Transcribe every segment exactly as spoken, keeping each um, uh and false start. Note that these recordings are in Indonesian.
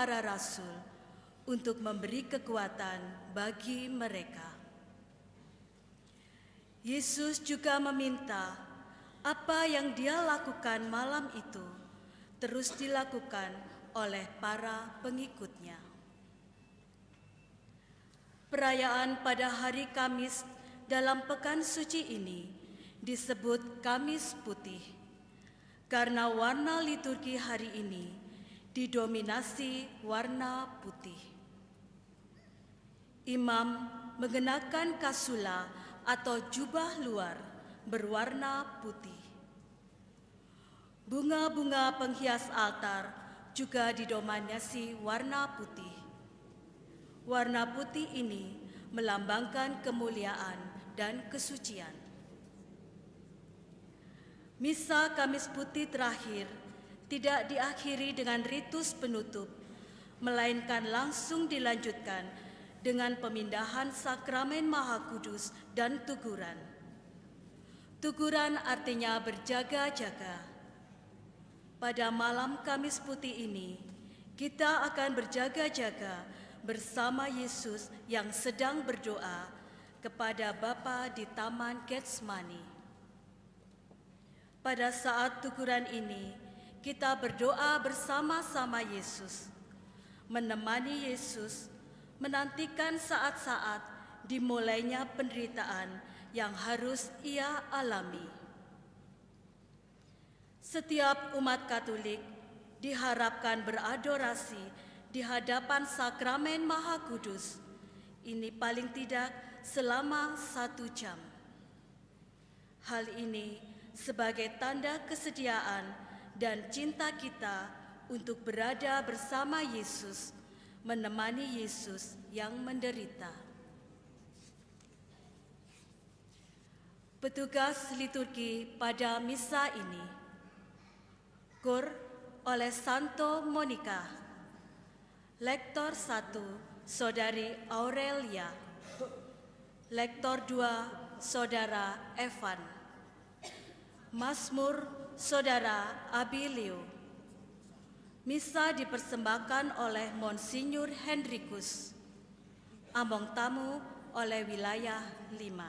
para rasul untuk memberi kekuatan bagi mereka. Yesus juga meminta apa yang dia lakukan malam itu terus dilakukan oleh para pengikutnya. Perayaan pada hari Kamis dalam pekan suci ini disebut Kamis Putih karena warna liturgi hari ini didominasi warna putih. Imam mengenakan kasula atau jubah luar berwarna putih. Bunga-bunga penghias altar juga didominasi warna putih. Warna putih ini melambangkan kemuliaan dan kesucian. Misa Kamis Putih terakhir tidak diakhiri dengan ritus penutup, melainkan langsung dilanjutkan dengan pemindahan sakramen Maha Kudus dan tuguran. Tuguran artinya berjaga-jaga. Pada malam Kamis Putih ini, kita akan berjaga-jaga bersama Yesus yang sedang berdoa kepada Bapa di Taman Getsemani. Pada saat tuguran ini, kita berdoa bersama-sama Yesus, menemani Yesus, menantikan saat-saat dimulainya penderitaan yang harus ia alami. Setiap umat Katolik diharapkan beradorasi di hadapan sakramen Maha Kudus, ini paling tidak selama satu jam. Hal ini sebagai tanda kesediaan dan cinta kita untuk berada bersama Yesus, menemani Yesus yang menderita. Petugas liturgi pada misa ini: Kur oleh Santo Monica, Lektor satu Saudari Aurelia, Lektor dua Saudara Evan, Mazmur Saudara Abilio. Misa dipersembahkan oleh Monsinyur Hendrikus, among tamu oleh wilayah lima.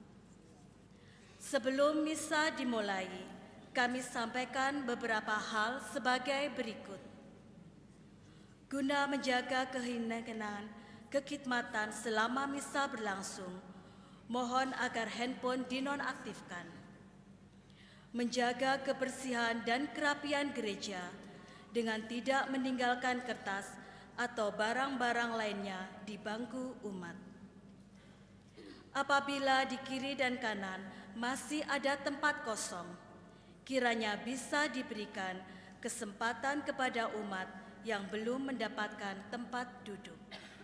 Sebelum misa dimulai, kami sampaikan beberapa hal sebagai berikut. Guna menjaga keheningan kekhidmatan selama misa berlangsung, mohon agar handphone dinonaktifkan. Menjaga kebersihan dan kerapian gereja dengan tidak meninggalkan kertas atau barang-barang lainnya di bangku umat. Apabila di kiri dan kanan masih ada tempat kosong, kiranya bisa diberikan kesempatan kepada umat yang belum mendapatkan tempat duduk.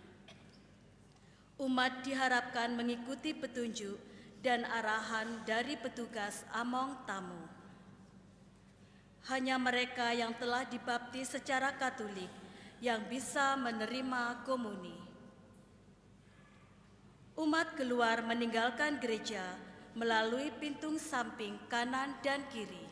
Umat diharapkan mengikuti petunjuk dan arahan dari petugas among tamu. Hanya mereka yang telah dibaptis secara Katolik yang bisa menerima komuni. Umat keluar meninggalkan gereja melalui pintu samping kanan dan kiri.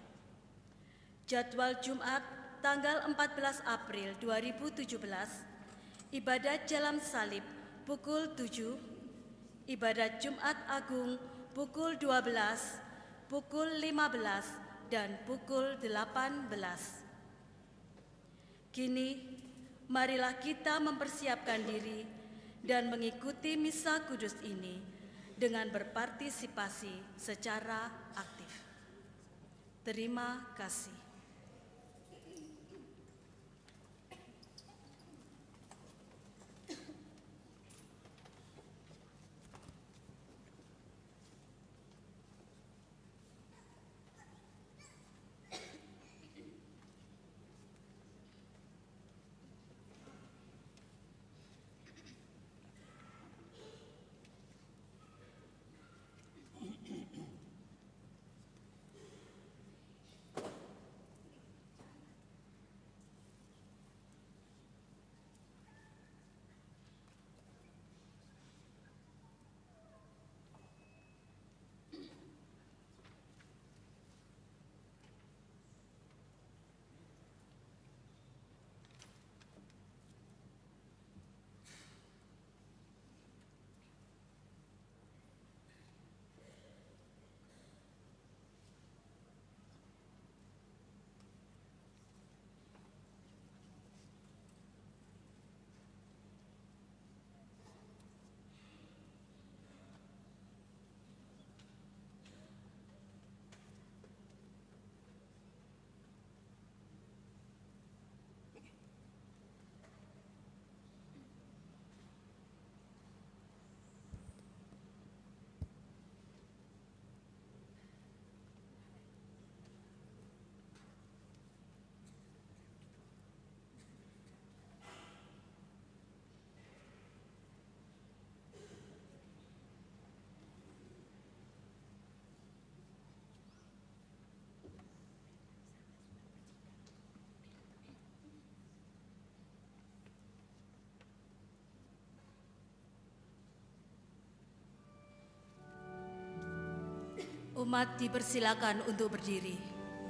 Jadwal Jumat tanggal empat belas April dua ribu tujuh belas, ibadat Jalan Salib pukul tujuh, ibadat Jumat Agung pukul dua belas, pukul lima belas, dan pukul delapan belas. Kini, marilah kita mempersiapkan diri dan mengikuti misa kudus ini dengan berpartisipasi secara aktif. Terima kasih. Umat dipersilakan untuk berdiri.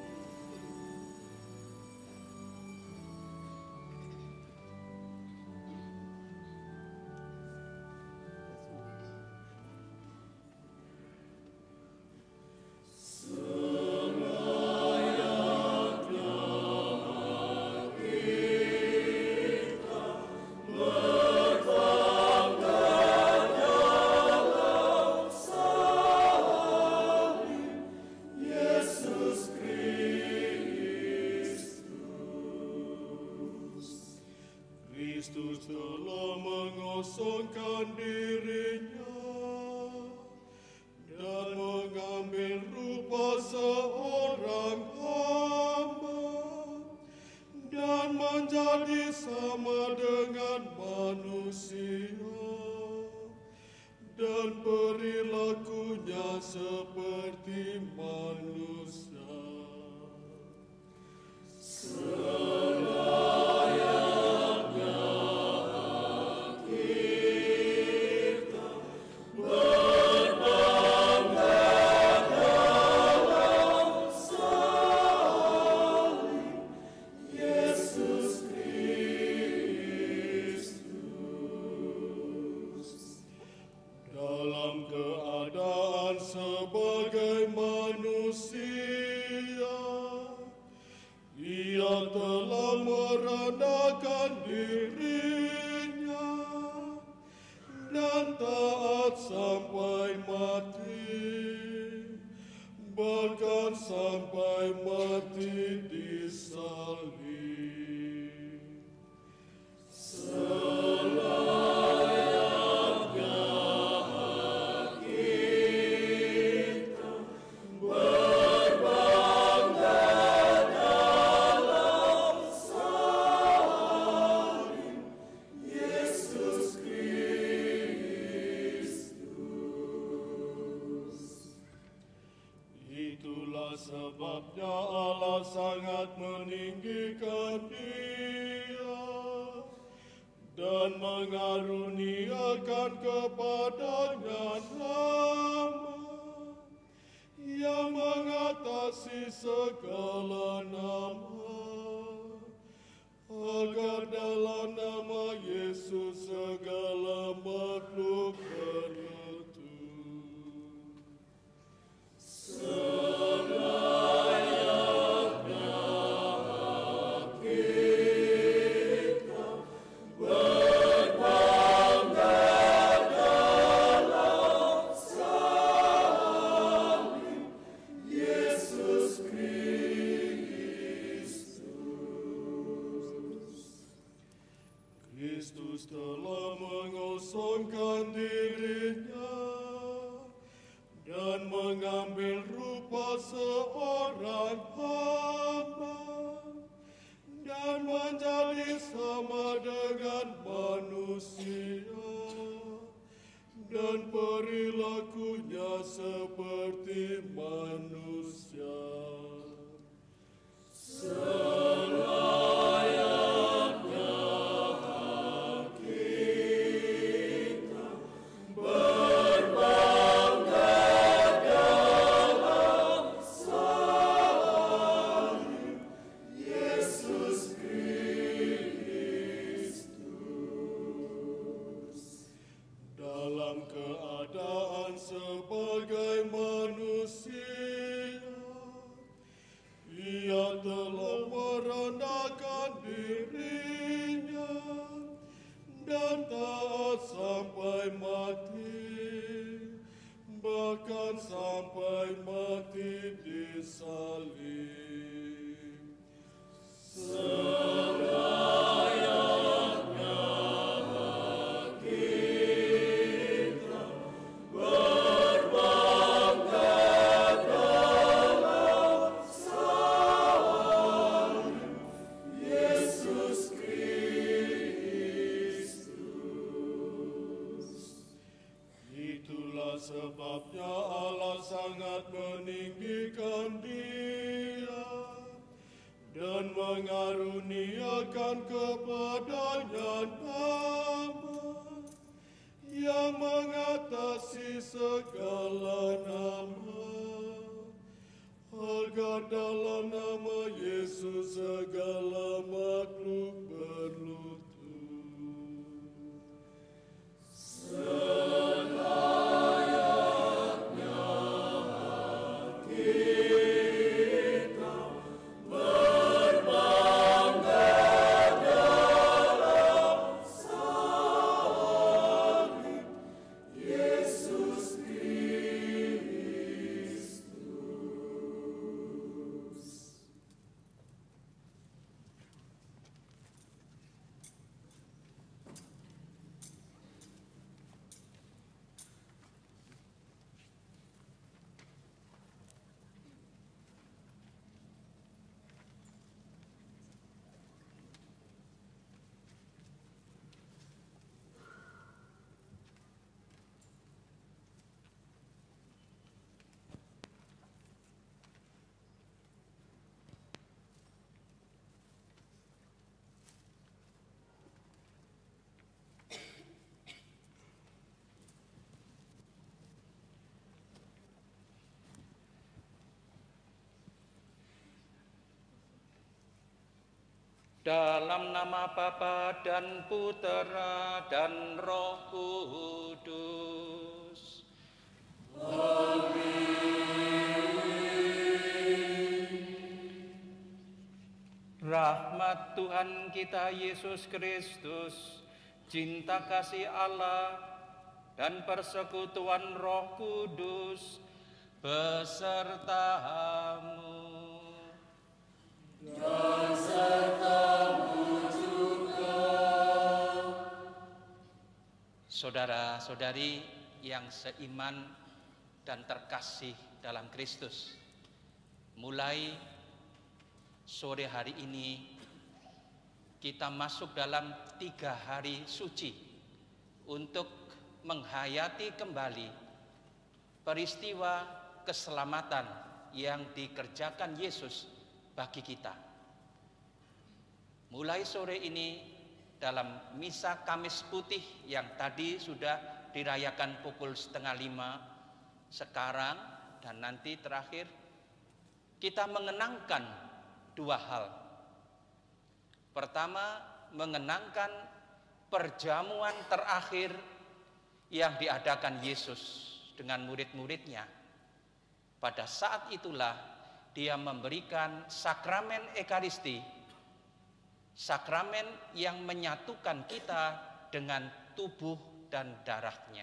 Kristus telah mengosongkan dirinya dan mengambil rupa seorang hamba dan menjadi sama dengan manusia dan perilakunya seperti manusia. Sebagai manusia, ia telah merendahkan dirinya dan taat sampai mati, bahkan sampai mati di salib. Sebabnya Allah sangat meninggikan dia dan mengaruniakan kepadanya nama yang mengatasi segala nama, agar dalam nama Yesus segala makhluk berlutut. Kristus telah mengosongkan dirinya dan mengambil rupa seorang hamba dan menjadi sama dengan manusia dan perilakunya seperti manusia. Sebagai manusia, ia telah merendahkan dirinya dan taat sampai mati, bahkan sampai mati di salib. Sebabnya Allah sangat meninggikan dia dan mengaruniakan kepadanya nama yang mengatasi segala nama, agar dalam nama Yesus segala makhluk berlutut. Dalam nama Bapa dan Putera dan Roh Kudus. Amin. Rahmat Tuhan kita Yesus Kristus, cinta kasih Allah, dan persekutuan Roh Kudus besertamu. Dan sertamu juga. Saudara-saudari yang seiman dan terkasih dalam Kristus, mulai sore hari ini kita masuk dalam tiga hari suci untuk menghayati kembali peristiwa keselamatan yang dikerjakan Yesus bagi kita. Mulai sore ini dalam misa Kamis Putih yang tadi sudah dirayakan pukul setengah lima, sekarang dan nanti terakhir kita mengenangkan dua hal. Pertama, mengenangkan perjamuan terakhir yang diadakan Yesus dengan murid-muridnya. Pada saat itulah Dia memberikan sakramen Ekaristi, sakramen yang menyatukan kita dengan tubuh dan darah-Nya.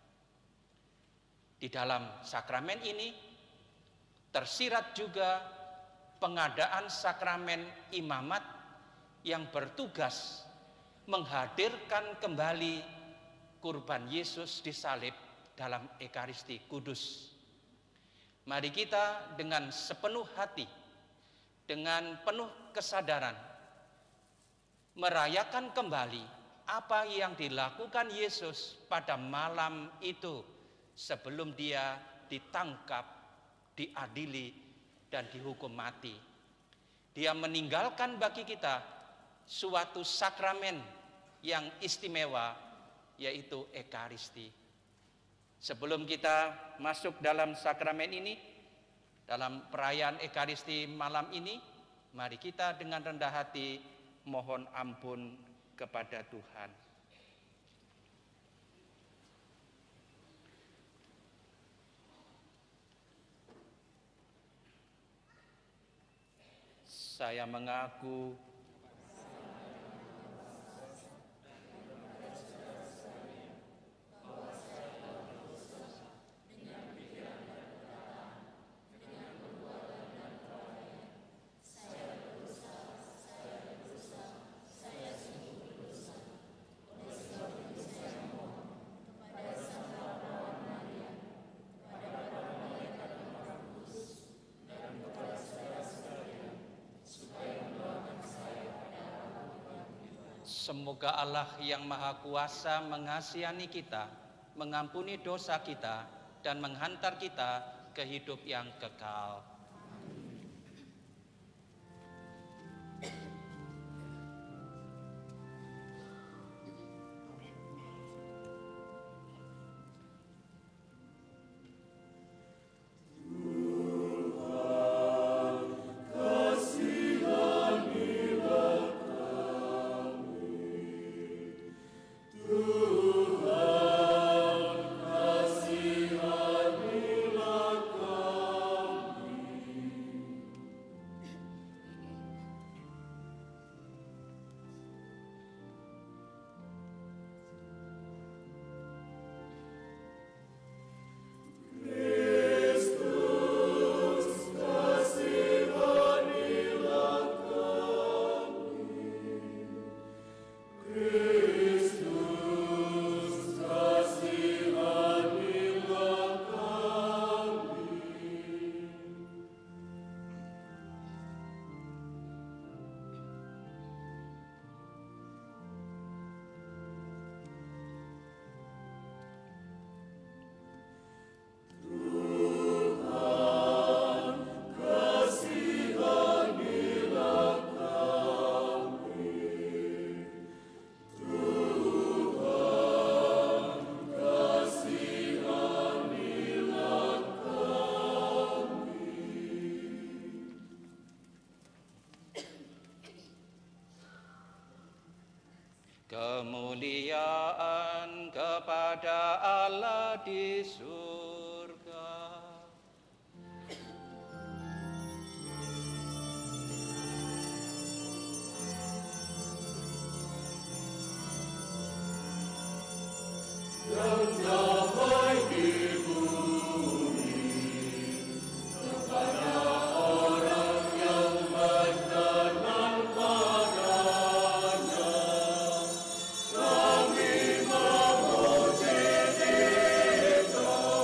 Di dalam sakramen ini tersirat juga pengadaan sakramen imamat yang bertugas menghadirkan kembali kurban Yesus disalib dalam Ekaristi Kudus. Mari kita dengan sepenuh hati, dengan penuh kesadaran, merayakan kembali apa yang dilakukan Yesus pada malam itu sebelum Dia ditangkap, diadili, dan dihukum mati. Dia meninggalkan bagi kita suatu sakramen yang istimewa, yaitu Ekaristi. Sebelum kita masuk dalam sakramen ini, dalam perayaan Ekaristi malam ini, mari kita dengan rendah hati mohon ampun kepada Tuhan. Saya mengaku semoga Allah yang Maha Kuasa mengasihani kita, mengampuni dosa kita, dan menghantar kita ke hidup yang kekal. Tuhan Kemuliaan kepada Allah di surga. Yang damai di bumi kepada orang yang berkenan padanya. Kami memuji Dia.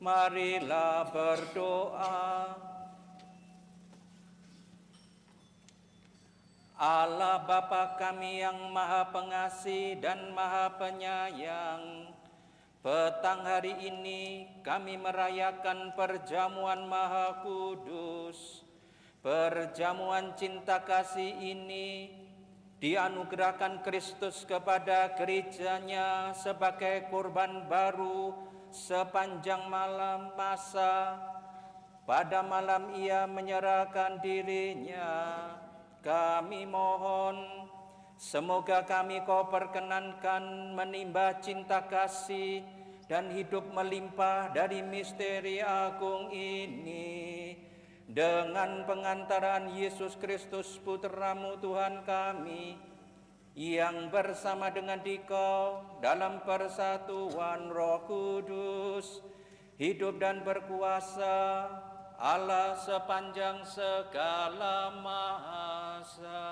Marilah berdoa. Allah Bapa kami yang Maha Pengasih dan Maha Penyayang, petang hari ini kami merayakan perjamuan Maha Kudus. Perjamuan cinta kasih ini dianugerahkan Kristus kepada gerejanya sebagai korban baru sepanjang malam masa. Pada malam ia menyerahkan dirinya. Kami mohon, semoga kami kau perkenankan menimba cinta kasih dan hidup melimpah dari misteri agung ini. Dengan pengantaran Yesus Kristus Putramu Tuhan kami, yang bersama dengan Dikau dalam persatuan Roh Kudus, hidup dan berkuasa Allah sepanjang segala masa.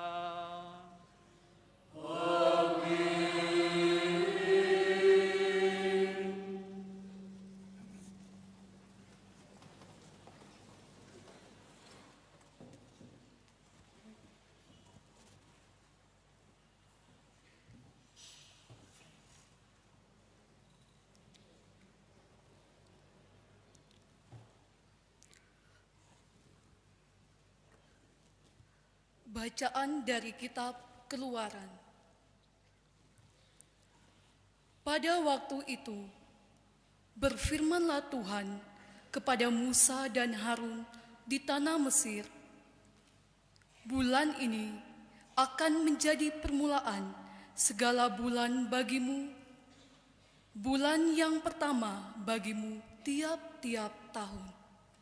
Amin. Bacaan dari Kitab Keluaran. Pada waktu itu, berfirmanlah Tuhan kepada Musa dan Harun di tanah Mesir, bulan ini akan menjadi permulaan segala bulan bagimu, bulan yang pertama bagimu tiap-tiap tahun.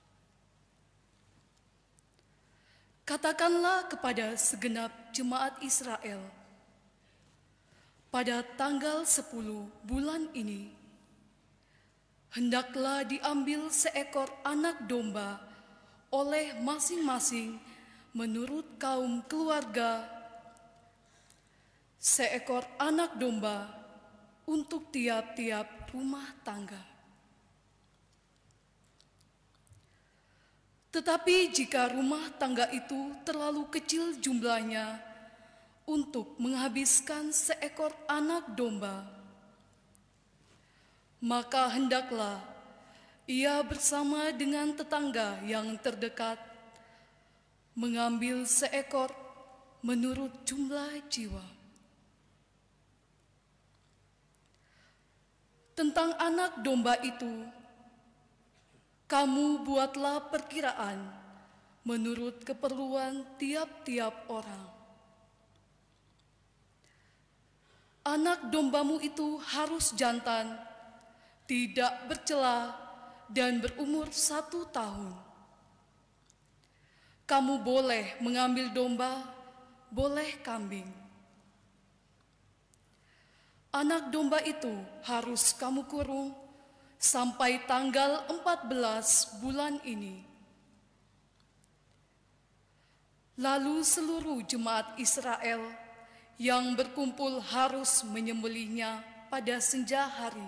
Katakanlah kepada segenap jemaat Israel, pada tanggal sepuluh bulan ini, hendaklah diambil seekor anak domba oleh masing-masing menurut kaum keluarga, seekor anak domba untuk tiap-tiap rumah tangga. Tetapi jika rumah tangga itu terlalu kecil jumlahnya untuk menghabiskan seekor anak domba, maka hendaklah ia bersama dengan tetangga yang terdekat mengambil seekor menurut jumlah jiwa. Tentang anak domba itu, kamu buatlah perkiraan menurut keperluan tiap-tiap orang. Anak dombamu itu harus jantan, tidak bercela, dan berumur satu tahun. Kamu boleh mengambil domba, boleh kambing. Anak domba itu harus kamu kurung sampai tanggal empat belas bulan ini. Lalu seluruh jemaat Israel yang berkumpul harus menyembelihnya pada senja hari.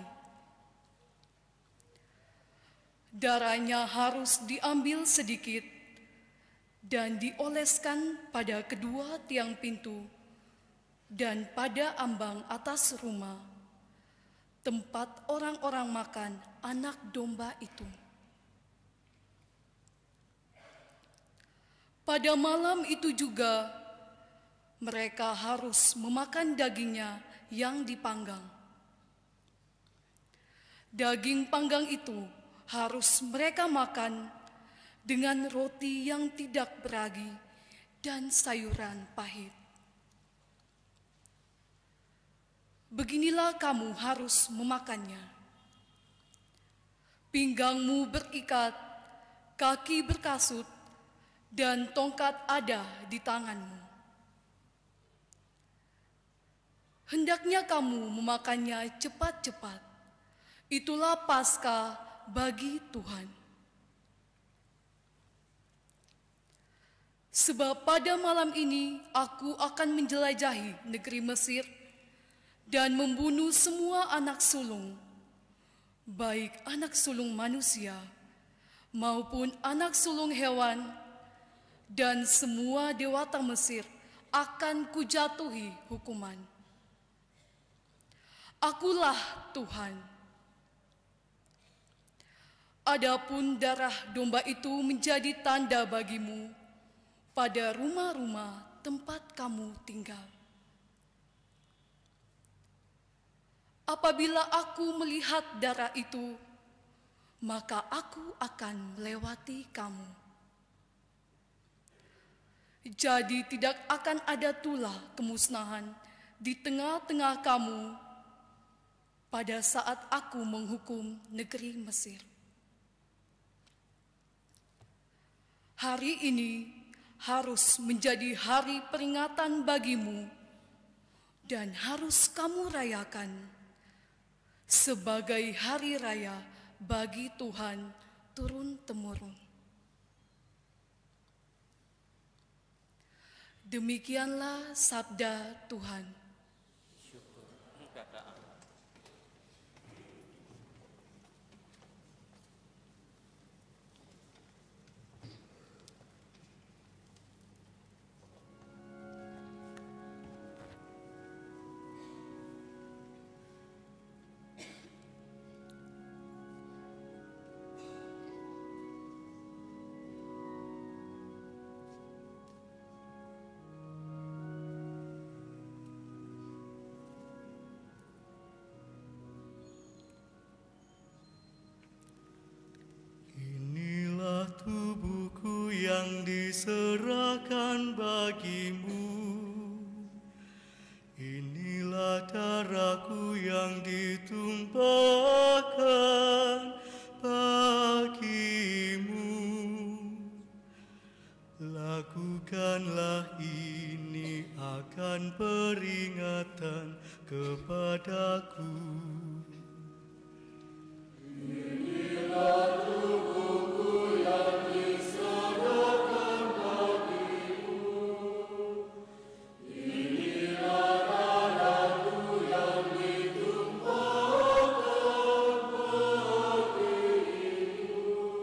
Darahnya harus diambil sedikit dan dioleskan pada kedua tiang pintu dan pada ambang atas rumah, tempat orang-orang makan anak domba itu. Pada malam itu juga mereka harus memakan dagingnya yang dipanggang. Daging panggang itu harus mereka makan dengan roti yang tidak beragi dan sayuran pahit. Beginilah kamu harus memakannya. Pinggangmu berikat, kaki berkasut, dan tongkat ada di tanganmu. Hendaknya kamu memakannya cepat-cepat. Itulah Paskah bagi Tuhan. Sebab pada malam ini aku akan menjelajahi negeri Mesir dan membunuh semua anak sulung, baik anak sulung manusia maupun anak sulung hewan, dan semua dewata Mesir akan kujatuhi hukuman. Akulah Tuhan. Adapun darah domba itu menjadi tanda bagimu pada rumah-rumah tempat kamu tinggal. Apabila aku melihat darah itu, maka aku akan melewati kamu. Jadi tidak akan ada tulah kemusnahan di tengah-tengah kamu pada saat aku menghukum negeri Mesir. Hari ini harus menjadi hari peringatan bagimu dan harus kamu rayakan sebagai hari raya bagi Tuhan turun-temurun. Demikianlah sabda Tuhan. Tubuhku yang diserahkan bagimu, inilah darahku yang ditumpahkan bagimu. Lakukanlah ini akan peringatan kepadaku. Inilah tubuhku yang diserahkan bagimu, inilah darahku yang ditumpahkan bagimu.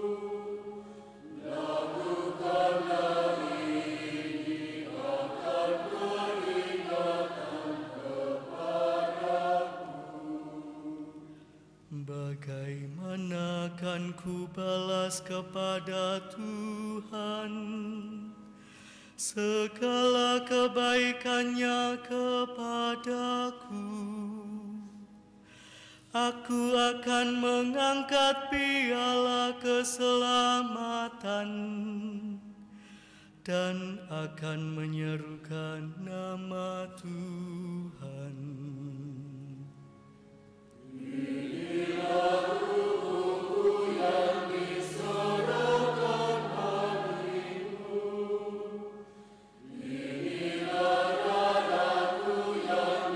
Lakukanlah ini akan peringatan kepadaku. Bagaimana akan ku balas kepada Tuhan segala kebaikannya kepadaku? Aku akan mengangkat piala keselamatan dan akan menyerukan nama Tuhan. Inilah tubuhku yang diserahkan bagimu, inilah darahku yang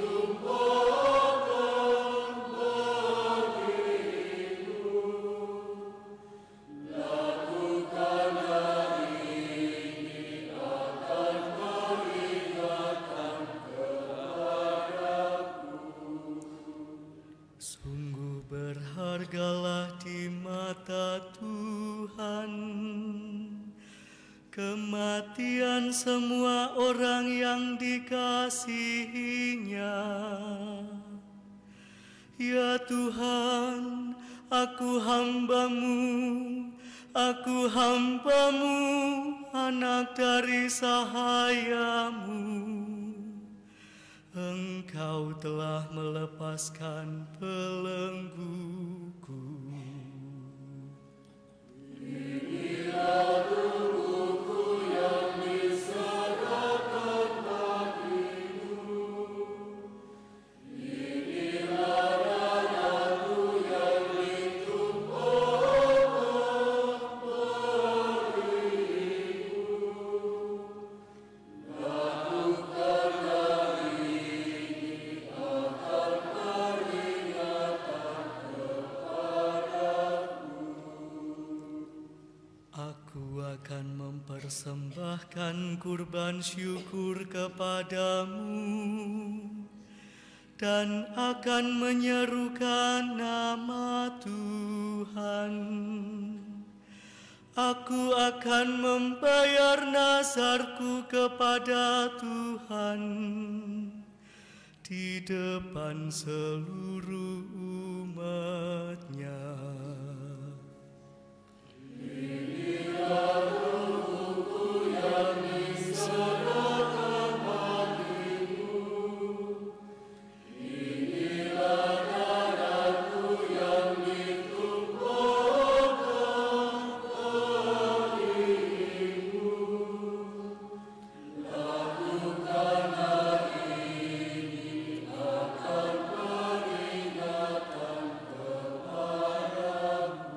ditumpahkan bagimu. Lakukanlah ini akan peringatan kepadaku. Sungguh berhargalah di mata Tuhan kematian semua orang yang dikasihinya. Ya Tuhan, aku hamba-Mu, aku hamba-Mu, anak dari sahayamu. Engkau telah melepaskan belengguku. Inilah tubuhku yang diserahkan bagimu, inilah darahku yang ditumpahkan bagimu. Lakukanlah ini akan peringatan kepadaku. Aku akan mempersembahkan kurban syukur kepadamu dan akan menyerukan nama Tuhan. Aku akan membayar nazarku kepada Tuhan di depan seluruh umat-Nya. Inilah rohku yang diserahkan bagimu, inilah darahku yang ditumpahkan bagimu. Lakukanlah ini akan peringatan kepadamu.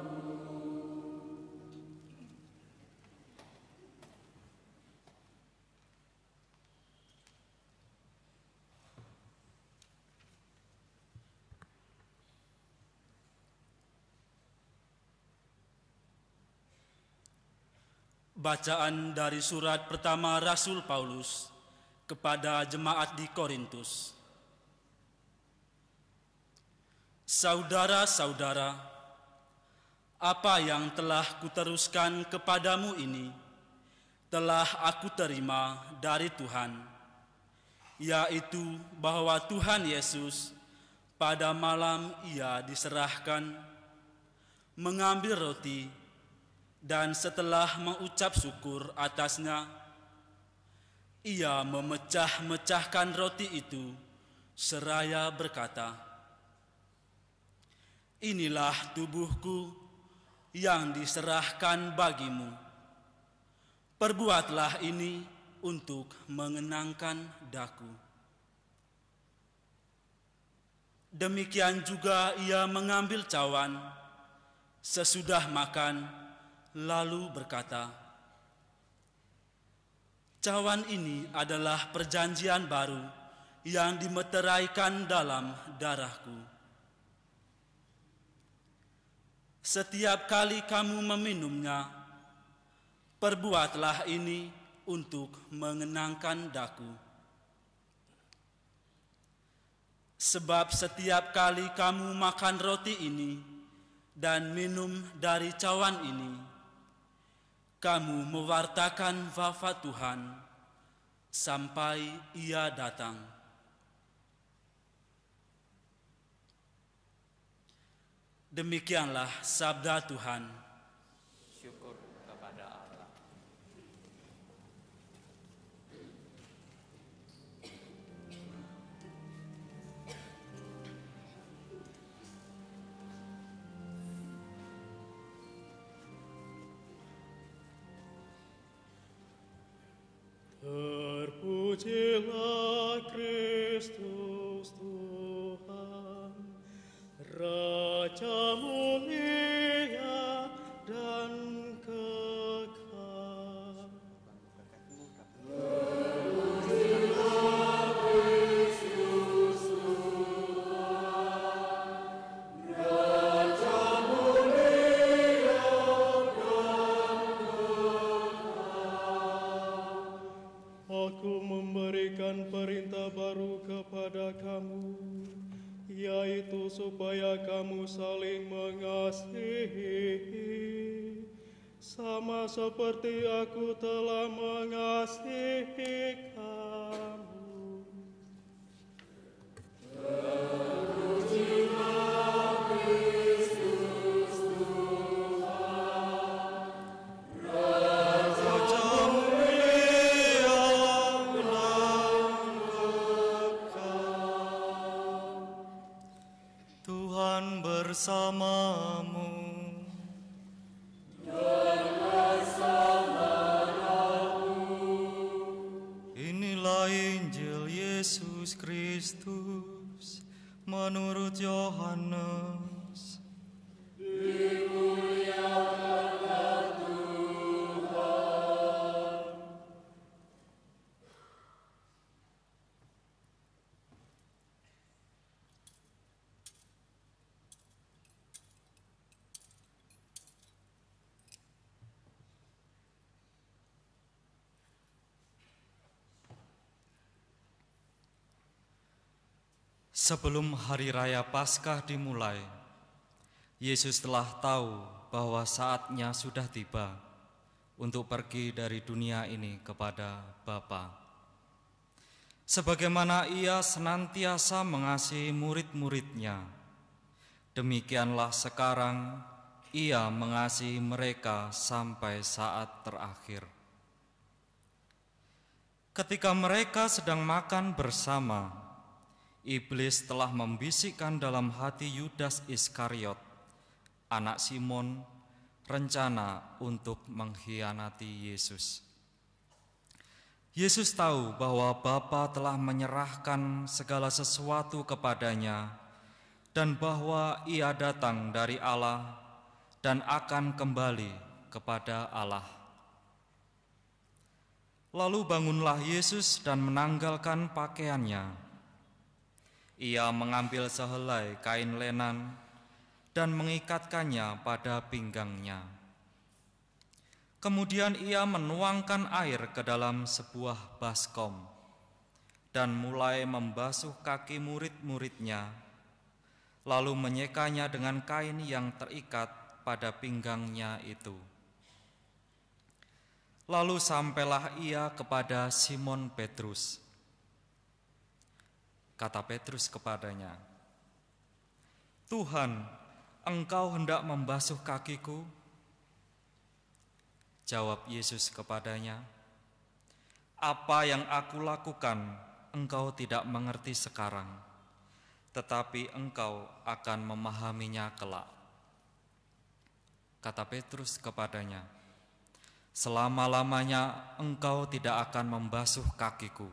Bacaan dari surat pertama Rasul Paulus kepada jemaat di Korintus. Saudara-saudara, apa yang telah kuteruskan kepadamu ini telah aku terima dari Tuhan, yaitu bahwa Tuhan Yesus pada malam Ia diserahkan mengambil roti, dan setelah mengucap syukur atasnya, Ia memecah-mecahkan roti itu seraya berkata, "Inilah tubuhku yang diserahkan bagimu. Perbuatlah ini untuk mengenangkan daku." Demikian juga Ia mengambil cawan sesudah makan, lalu berkata, "Cawan ini adalah perjanjian baru yang dimeteraikan dalam darahku. Setiap kali kamu meminumnya, perbuatlah ini untuk mengenangkan daku. Sebab setiap kali kamu makan roti ini dan minum dari cawan ini, kamu mewartakan wafat Tuhan sampai Ia datang." Demikianlah sabda Tuhan. Syukur kepada Allah. Terpujilah Kristus Tuhan, Raja mulia dan kekal. Terpujilah Kristus Tuhan, Raja mulia dan kekal. Aku memberikan perintah baru kepada kamu, yaitu supaya kamu saling mengasihi, sama seperti aku telah mengasihi kamu. Terpujilah Kristus Tuhan, Raja mulia dan kekal. Tuhan bersamamu. Dan bersama-Mu. Inilah Injil Yesus Kristus menurut Yohanes. Dimuliakanlah Tuhan. Sebelum hari raya Paskah dimulai, Yesus telah tahu bahwa saatnya sudah tiba untuk pergi dari dunia ini kepada Bapa. Sebagaimana Ia senantiasa mengasihi murid-muridnya, demikianlah sekarang Ia mengasihi mereka sampai saat terakhir. Ketika mereka sedang makan bersama, iblis telah membisikkan dalam hati Yudas Iskariot, anak Simon, rencana untuk mengkhianati Yesus. Yesus tahu bahwa Bapa telah menyerahkan segala sesuatu kepadanya dan bahwa Ia datang dari Allah dan akan kembali kepada Allah. Lalu bangunlah Yesus dan menanggalkan pakaiannya. Ia mengambil sehelai kain lenan dan mengikatkannya pada pinggangnya. Kemudian ia menuangkan air ke dalam sebuah baskom dan mulai membasuh kaki murid-muridnya, lalu menyekanya dengan kain yang terikat pada pinggangnya itu. Lalu sampailah ia kepada Simon Petrus. Kata Petrus kepadanya, "Tuhan, Engkau hendak membasuh kakiku?" Jawab Yesus kepadanya, "Apa yang aku lakukan engkau tidak mengerti sekarang, tetapi engkau akan memahaminya kelak." Kata Petrus kepadanya, "Selama-lamanya engkau tidak akan membasuh kakiku."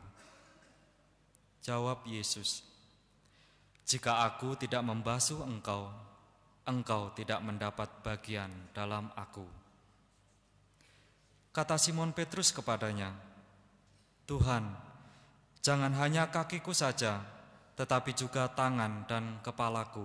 Jawab Yesus, "Jika aku tidak membasuh engkau, engkau tidak mendapat bagian dalam aku." Kata Simon Petrus kepadanya, "Tuhan, jangan hanya kakiku saja, tetapi juga tangan dan kepalaku."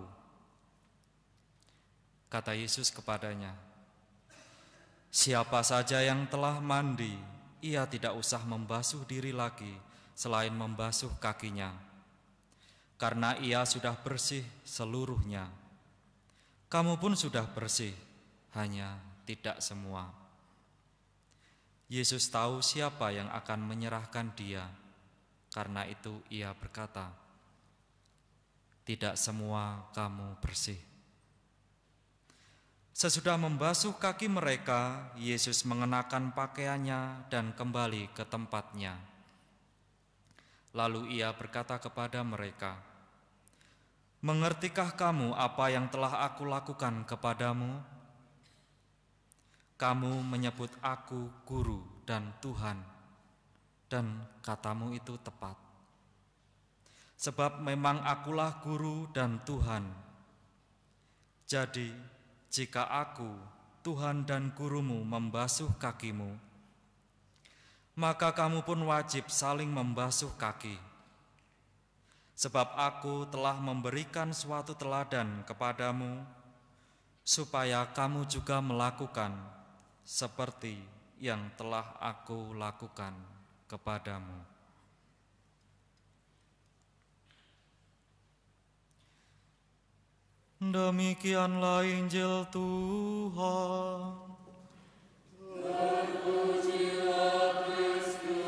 Kata Yesus kepadanya, "Siapa saja yang telah mandi, ia tidak usah membasuh diri lagi selain membasuh kakinya, karena ia sudah bersih seluruhnya. Kamu pun sudah bersih, hanya tidak semua." Yesus tahu siapa yang akan menyerahkan Dia, karena itu Ia berkata, "Tidak semua kamu bersih." Sesudah membasuh kaki mereka, Yesus mengenakan pakaiannya dan kembali ke tempatnya. Lalu Ia berkata kepada mereka, "Mengertikah kamu apa yang telah aku lakukan kepadamu? Kamu menyebut aku guru dan Tuhan, dan katamu itu tepat. Sebab memang akulah guru dan Tuhan. Jadi, jika aku, Tuhan dan gurumu membasuh kakimu, maka kamu pun wajib saling membasuh kaki. Sebab aku telah memberikan suatu teladan kepadamu, supaya kamu juga melakukan seperti yang telah aku lakukan kepadamu." Demikianlah Injil Tuhan. Terpujilah Kristus.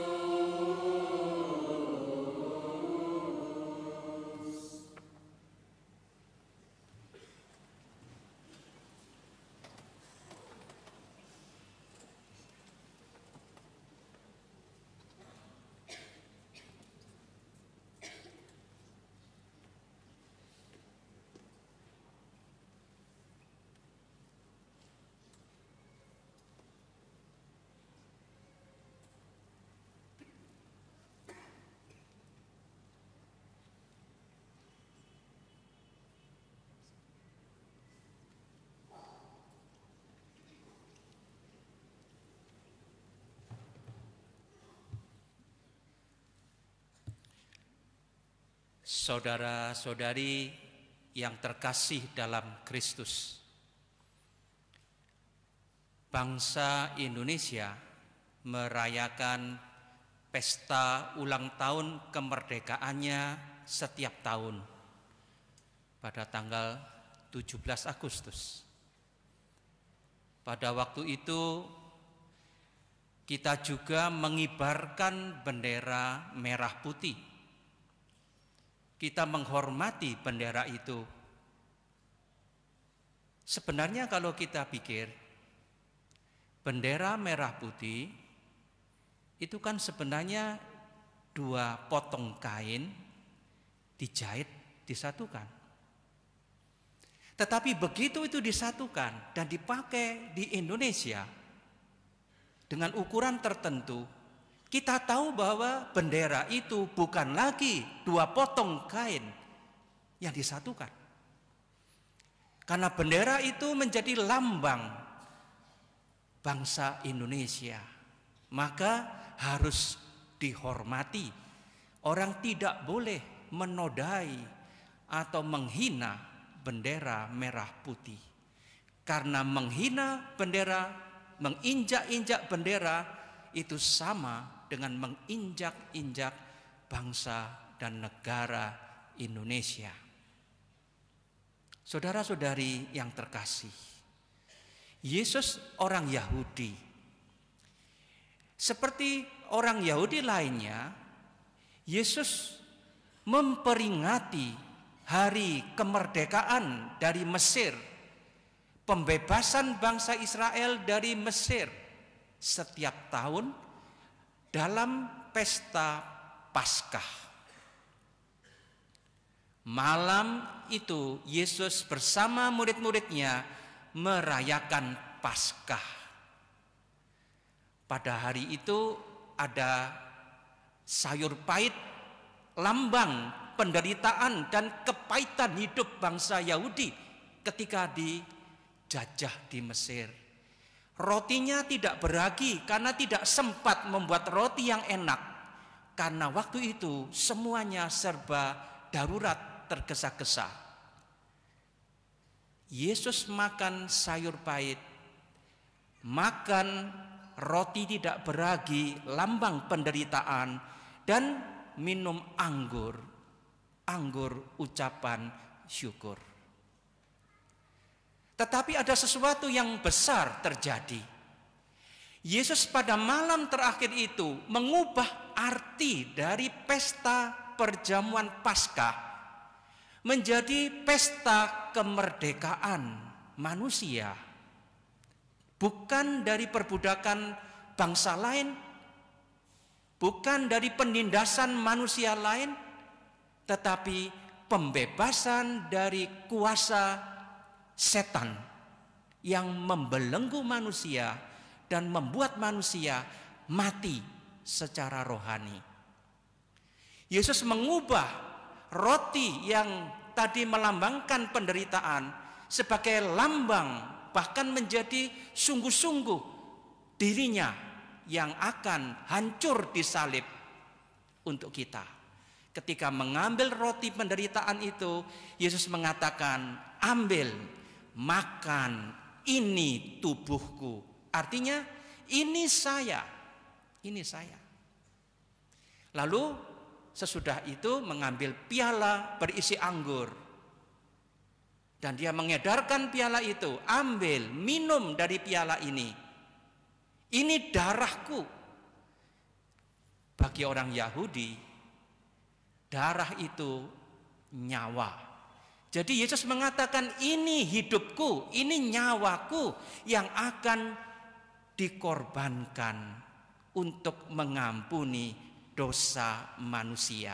Saudara-saudari yang terkasih dalam Kristus, bangsa Indonesia merayakan pesta ulang tahun kemerdekaannya setiap tahun pada tanggal tujuh belas Agustus. Pada waktu itu kita juga mengibarkan bendera merah putih. Kita menghormati bendera itu. Sebenarnya kalau kita pikir, bendera merah putih itu kan sebenarnya dua potong kain dijahit, disatukan. Tetapi begitu itu disatukan dan dipakai di Indonesia dengan ukuran tertentu, kita tahu bahwa bendera itu bukan lagi dua potong kain yang disatukan. Karena bendera itu menjadi lambang bangsa Indonesia, maka harus dihormati. Orang tidak boleh menodai atau menghina bendera merah putih. Karena menghina bendera, menginjak-injak bendera itu sama dengan menginjak-injak bangsa dan negara Indonesia. Saudara-saudari yang terkasih, Yesus orang Yahudi. Seperti orang Yahudi lainnya, Yesus memperingati hari kemerdekaan dari Mesir, pembebasan bangsa Israel dari Mesir setiap tahun dalam pesta Paskah. Malam itu Yesus bersama murid-muridnya merayakan Paskah. Pada hari itu ada sayur pahit, lambang penderitaan dan kepahitan hidup bangsa Yahudi ketika dijajah di Mesir. Rotinya tidak beragi karena tidak sempat membuat roti yang enak. Karena waktu itu semuanya serba darurat, tergesa-gesa. Yesus makan sayur pahit, makan roti tidak beragi, lambang penderitaan, dan minum anggur. Anggur ucapan syukur. Tetapi ada sesuatu yang besar terjadi. Yesus pada malam terakhir itu mengubah arti dari pesta perjamuan Paskah menjadi pesta kemerdekaan manusia. Bukan dari perbudakan bangsa lain, bukan dari penindasan manusia lain, tetapi pembebasan dari kuasa setan yang membelenggu manusia dan membuat manusia mati secara rohani. Yesus mengubah roti yang tadi melambangkan penderitaan sebagai lambang, bahkan menjadi sungguh-sungguh dirinya yang akan hancur disalib untuk kita. Ketika mengambil roti penderitaan itu, Yesus mengatakan, ambil, makan, ini tubuhku. Artinya, ini saya, ini saya. Lalu sesudah itu mengambil piala berisi anggur. Dan dia mengedarkan piala itu, ambil, minum dari piala ini. Ini darahku. Bagi orang Yahudi, darah itu nyawa. Jadi Yesus mengatakan ini hidupku, ini nyawaku yang akan dikorbankan untuk mengampuni dosa manusia.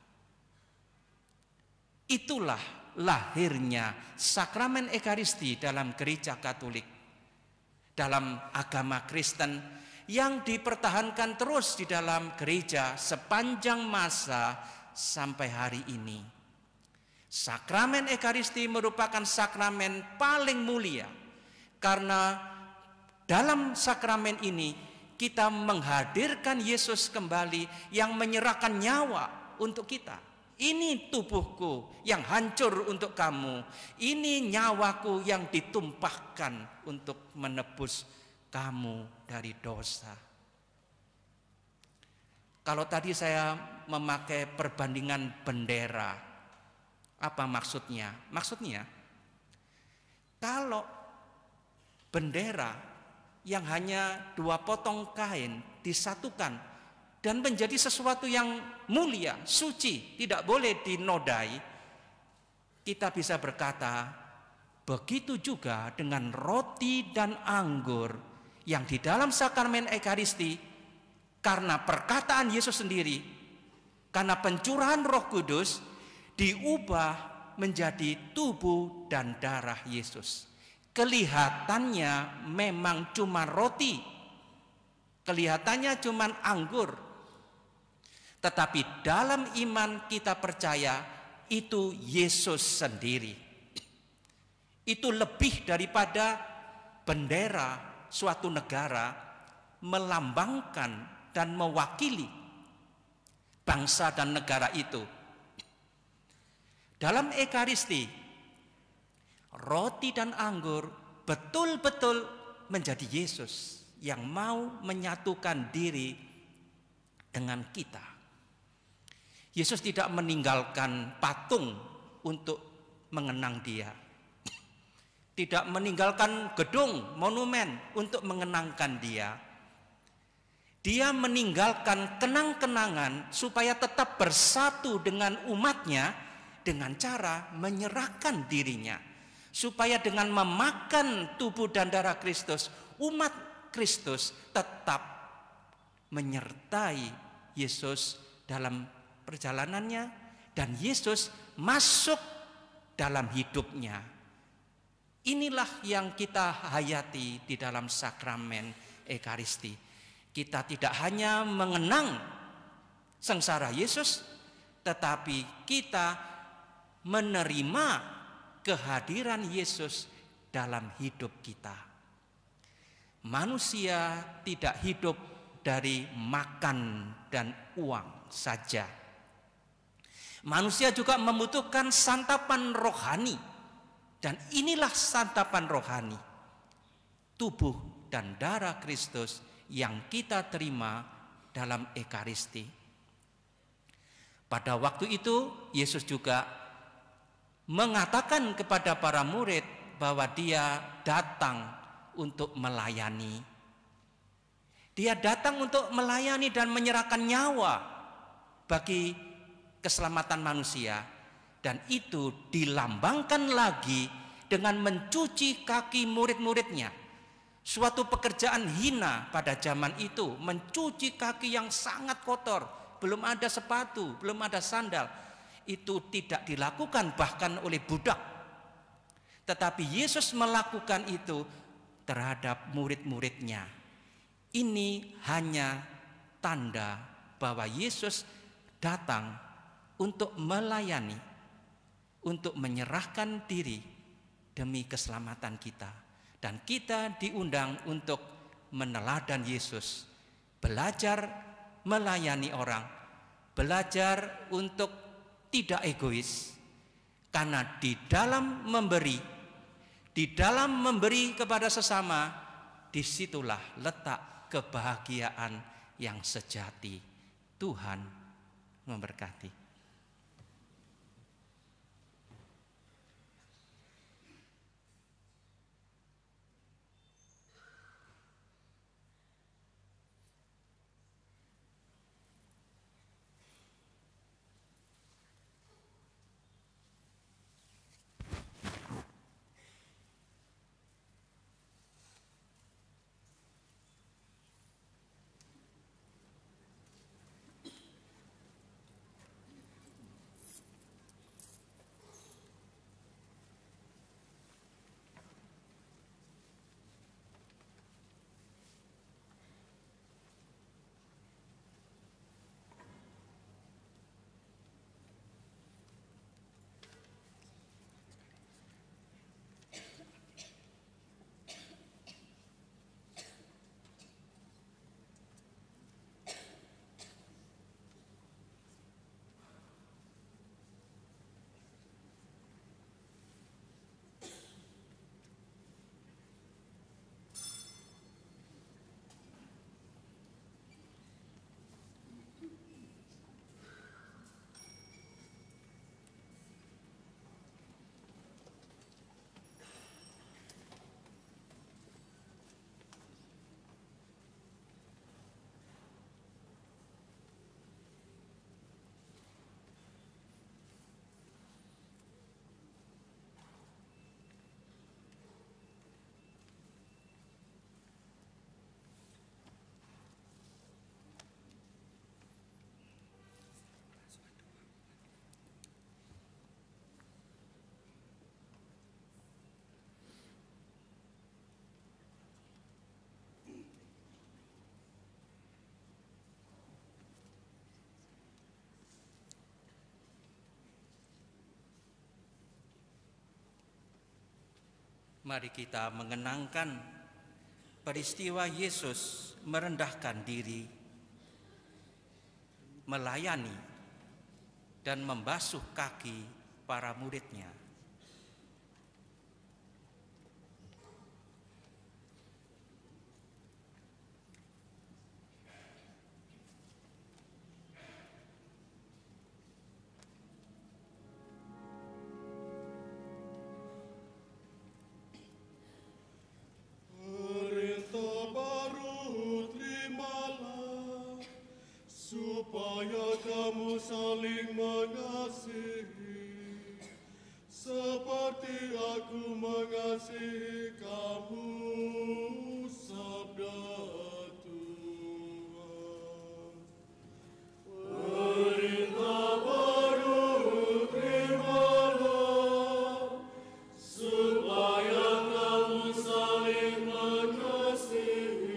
Itulah lahirnya sakramen Ekaristi dalam gereja Katolik, dalam agama Kristen yang dipertahankan terus di dalam gereja sepanjang masa sampai hari ini. Sakramen Ekaristi merupakan sakramen paling mulia karena dalam sakramen ini kita menghadirkan Yesus kembali yang menyerahkan nyawa untuk kita. Ini tubuhku yang hancur untuk kamu. Ini nyawaku yang ditumpahkan untuk menebus kamu dari dosa. Kalau tadi saya memakai perbandingan bendera, apa maksudnya? Maksudnya, kalau bendera yang hanya dua potong kain disatukan dan menjadi sesuatu yang mulia, suci, tidak boleh dinodai, kita bisa berkata, begitu juga dengan roti dan anggur yang di dalam sakramen Ekaristi, karena perkataan Yesus sendiri, karena pencurahan Roh Kudus, diubah menjadi tubuh dan darah Yesus. Kelihatannya memang cuma roti, kelihatannya cuma anggur, tetapi dalam iman kita percaya itu Yesus sendiri. Itu lebih daripada bendera suatu negara melambangkan dan mewakili bangsa dan negara itu. Dalam Ekaristi, roti dan anggur betul-betul menjadi Yesus yang mau menyatukan diri dengan kita. Yesus tidak meninggalkan patung untuk mengenang Dia, tidak meninggalkan gedung, monumen untuk mengenangkan Dia. Dia meninggalkan kenang-kenangan supaya tetap bersatu dengan umatnya dengan cara menyerahkan dirinya, supaya dengan memakan tubuh dan darah Kristus, umat Kristus tetap menyertai Yesus dalam perjalanannya, dan Yesus masuk dalam hidupnya. Inilah yang kita hayati di dalam sakramen Ekaristi. Kita tidak hanya mengenang sengsara Yesus, tetapi kita menerima kehadiran Yesus dalam hidup kita. Manusia tidak hidup dari makan dan uang saja. Manusia juga membutuhkan santapan rohani, dan inilah santapan rohani, tubuh dan darah Kristus yang kita terima dalam Ekaristi. Pada waktu itu Yesus juga mengatakan kepada para murid bahwa Dia datang untuk melayani. Dia datang untuk melayani dan menyerahkan nyawa bagi keselamatan manusia, dan itu dilambangkan lagi dengan mencuci kaki murid-muridnya. Suatu pekerjaan hina pada zaman itu, mencuci kaki yang sangat kotor, belum ada sepatu, belum ada sandal. Itu tidak dilakukan bahkan oleh budak, tetapi Yesus melakukan itu terhadap murid-muridnya. Ini hanya tanda bahwa Yesus datang untuk melayani, untuk menyerahkan diri demi keselamatan kita. Dan kita diundang untuk meneladan Yesus, belajar melayani orang, belajar untuk tidak egois. Karena di dalam memberi, di dalam memberi kepada sesama, disitulah letak kebahagiaan yang sejati. Tuhan memberkati. mari kita mengenangkan peristiwa Yesus merendahkan diri, melayani dan membasuh kaki para muridnya. Supaya kamu saling mengasihi, seperti aku mengasihi kamu, sabda Tuhan. Perintah baru terimalah, supaya kamu saling mengasihi,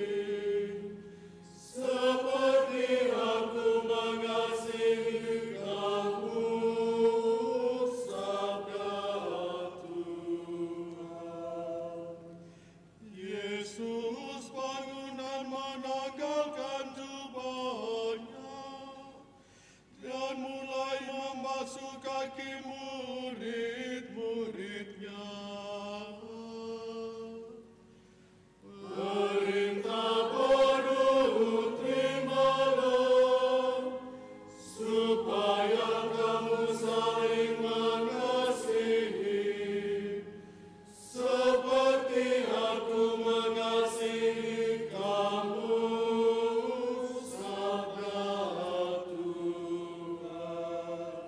seperti aku mengasihi kamu, sabda Tuhan. Yesus bangun dan menanggalkan jubahnya, dan mulai membasuh kaki murid-muridnya. Perintah baru terimalah, supaya kamu saling mengasihi, seperti aku mengasihi kamu, sabda Tuhan.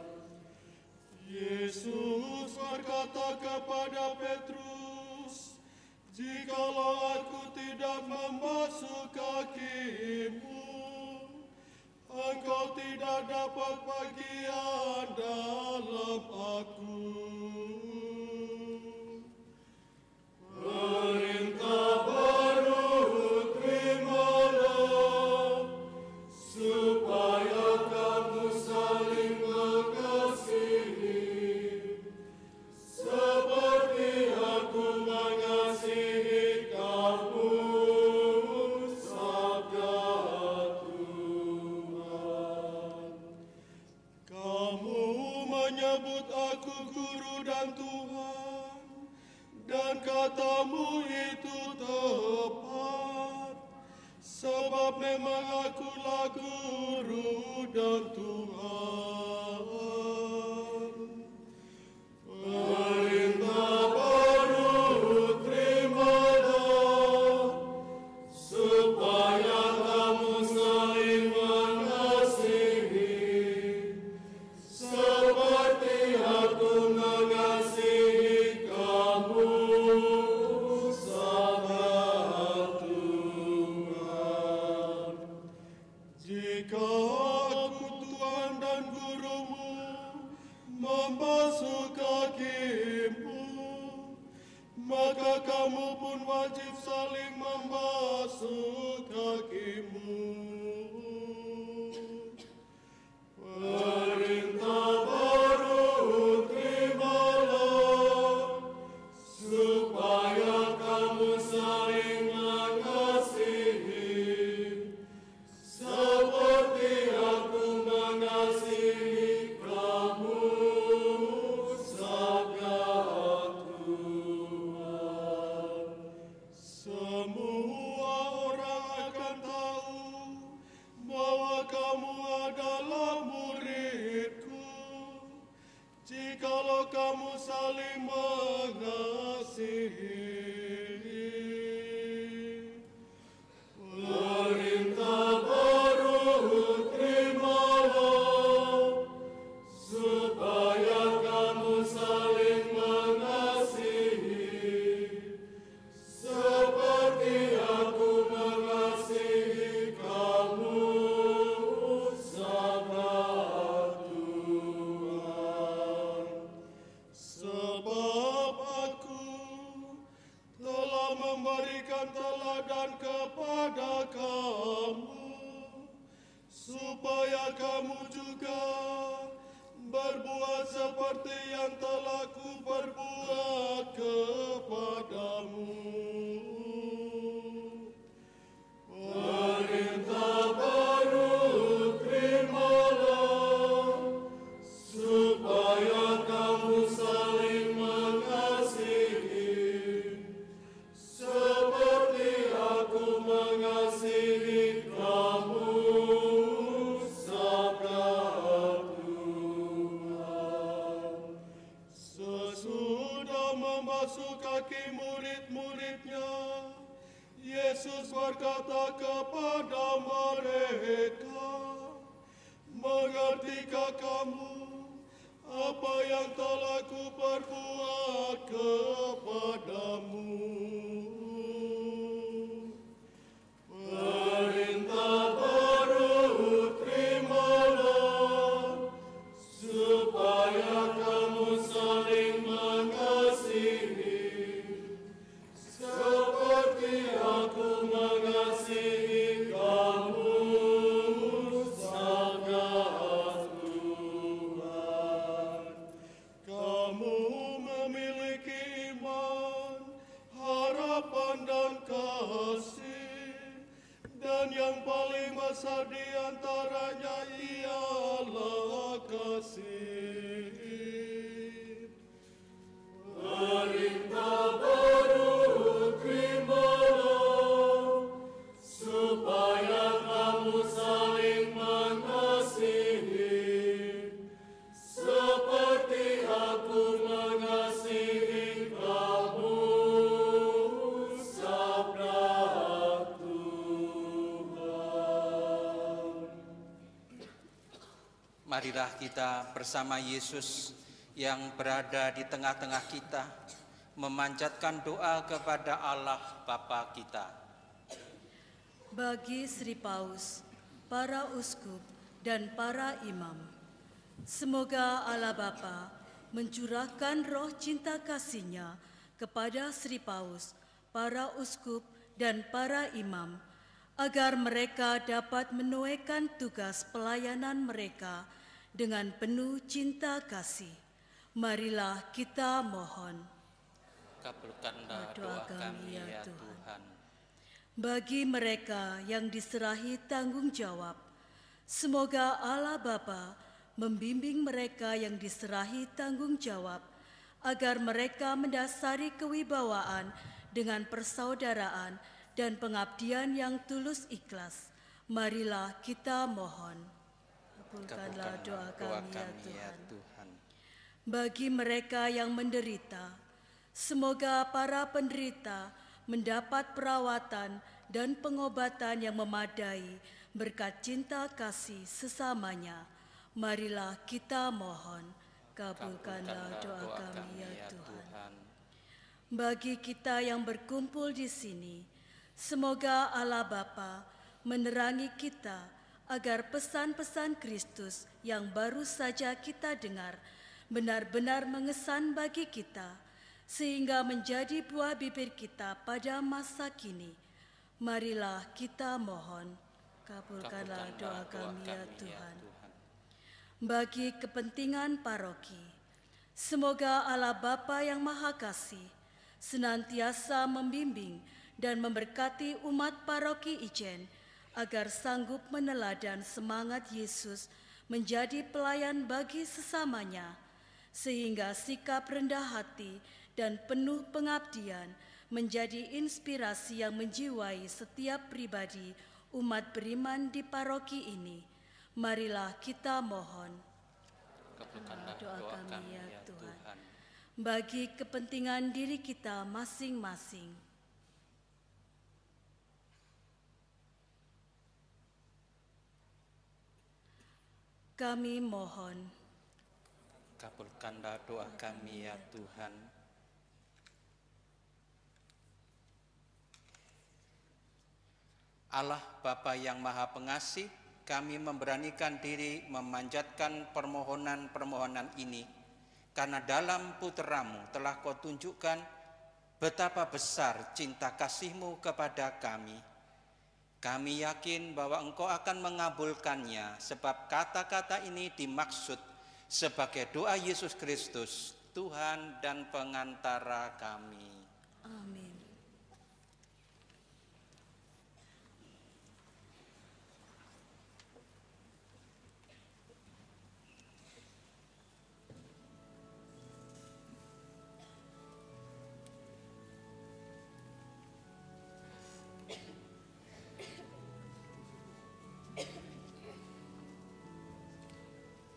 Yesus berkata kepada Petrus, "Jikalau aku tidak membasuh kakimu, engkau tidak dapat bagian dalam aku." Perintah baru terimalah, supaya kamu saling mengasihi, seperti aku mengasihi kamu, sabda Tuhan. Kamu menyebut aku guru dan Tuhan, dan katamu itu tepat, sebab memang akulah guru dan Tuhan. Perintah baru terimalah, supaya kamu saling mengasihi, seperti aku mengasihi kamu, sabda Tuhan. Jika aku Tuhan dan gurumu membasuh kakimu, maka kamu pun wajib saling membasuh kakimu. Perintah baru terimalah, supaya kamu saling mengasihi, seperti aku mengasihi kamu, sabda Tuhan. Semua orang akan tahu bahwa kamu adalah muridku, jikalau kamu saling mengasihi. Perintah baru terimalah, supaya kamu saling mengasihi, seperti aku mengasihi kamu, sabda Tuhan. Sebab aku telah memberikan teladan kepada kamu, supaya kamu juga berbuat seperti yang telah kuperbuat kepadamu. kaki murid-muridnya, Yesus berkata kepada mereka, "Mengertikah kamu apa yang telah kuperbuat kepadamu?" Perintah baru terimalah, supaya kamu saling mengasihi, seperti aku mengasihi kamu, sabda Tuhan. Kamu memiliki iman, harapan dan kasih, dan yang paling besar di antaranya ialah kasih. Perintah baru terimalah, supaya kamu saling mengasihi, seperti aku mengasihi kamu, sabda Tuhan. Marilah kita bersama Yesus yang berada di tengah-tengah kita, memanjatkan doa kepada Allah Bapa kita. Bagi Sri Paus, para uskup, dan para imam, semoga Allah Bapa mencurahkan roh cinta kasih-Nya kepada Sri Paus, para uskup, dan para imam, agar mereka dapat menunaikan tugas pelayanan mereka dengan penuh cinta kasih. Marilah kita mohon. Kabulkanlah doa kami ya Tuhan. Bagi mereka yang diserahi tanggung jawab, semoga Allah Bapa membimbing mereka yang diserahi tanggung jawab, agar mereka mendasari kewibawaan dengan persaudaraan dan pengabdian yang tulus ikhlas. Marilah kita mohon. Kabulkanlah doa kami ya Tuhan. Bagi mereka yang menderita, semoga para penderita mendapat perawatan dan pengobatan yang memadai berkat cinta kasih sesamanya. Marilah kita mohon. Kabulkanlah doa kami ya Tuhan. Bagi kita yang berkumpul di sini, semoga Allah Bapa menerangi kita agar pesan-pesan Kristus yang baru saja kita dengar benar-benar mengesan bagi kita, sehingga menjadi buah bibir kita pada masa kini. Marilah kita mohon. Kabulkanlah doa kami ya Tuhan. Bagi kepentingan paroki, semoga Allah Bapa yang Maha Kasih senantiasa membimbing dan memberkati umat paroki Ijen, agar sanggup meneladan semangat Yesus menjadi pelayan bagi sesamanya, sehingga sikap rendah hati dan penuh pengabdian menjadi inspirasi yang menjiwai setiap pribadi umat beriman di paroki ini. Marilah kita mohon. Kabulkanlah doa doa kami kami ya ya Tuhan. Tuhan. Bagi kepentingan diri kita masing-masing, kami mohon. Kabulkanlah doa kami ya Tuhan. Allah Bapa yang Maha Pengasih, kami memberanikan diri memanjatkan permohonan-permohonan ini, karena dalam putra-Mu telah Kau tunjukkan betapa besar cinta kasih-Mu kepada kami. Kami yakin bahwa Engkau akan mengabulkannya, sebab kata-kata ini dimaksud sebagai doa Yesus Kristus, Tuhan dan pengantara kami. Amin.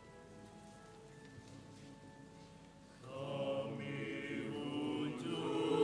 Kami unjuk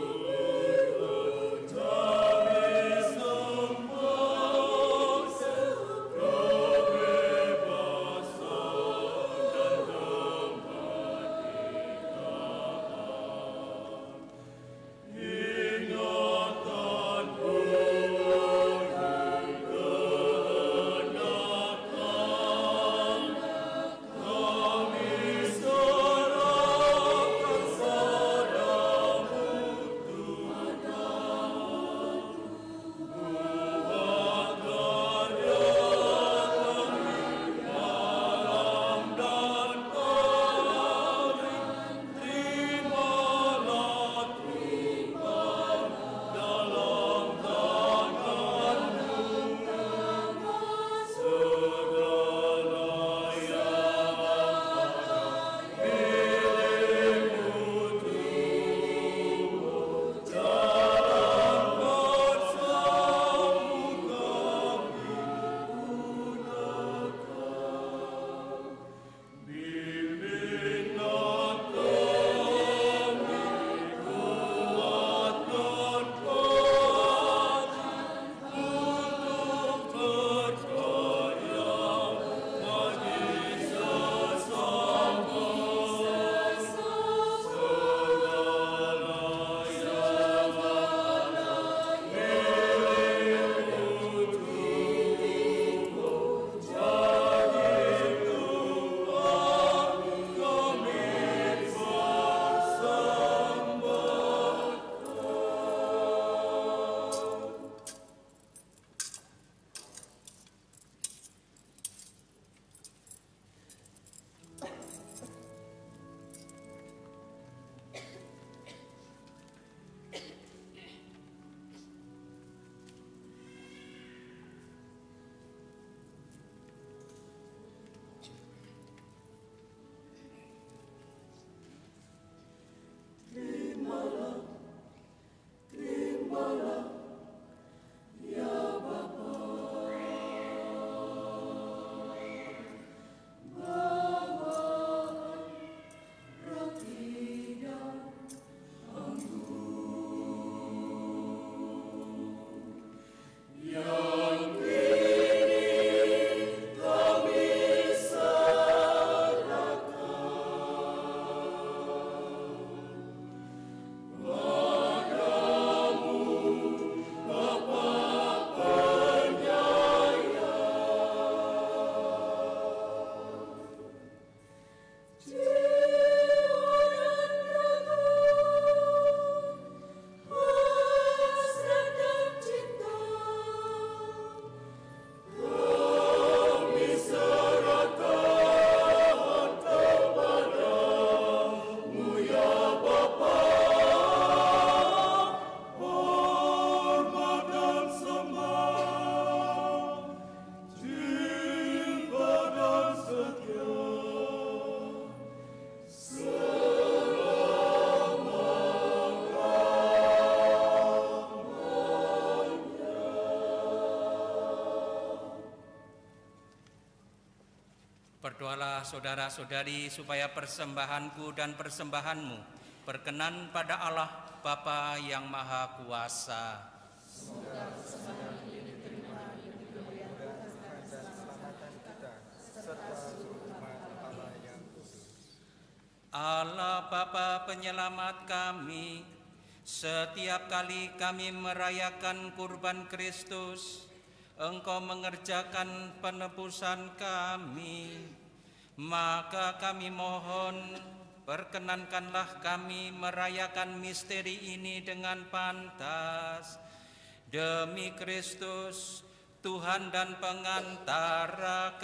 Berdoalah saudara-saudari supaya persembahanku dan persembahanmu berkenan pada Allah Bapa yang Maha Kuasa. Semoga persembahan ini diterima demi kemuliaan dan keselamatan kita serta seluruh umat Allah yang kudus. Allah Bapa penyelamat kami, setiap kali kami merayakan kurban Kristus, Engkau mengerjakan penebusan kami, maka kami mohon perkenankanlah kami merayakan misteri ini dengan pantas demi Kristus, Tuhan dan pengantara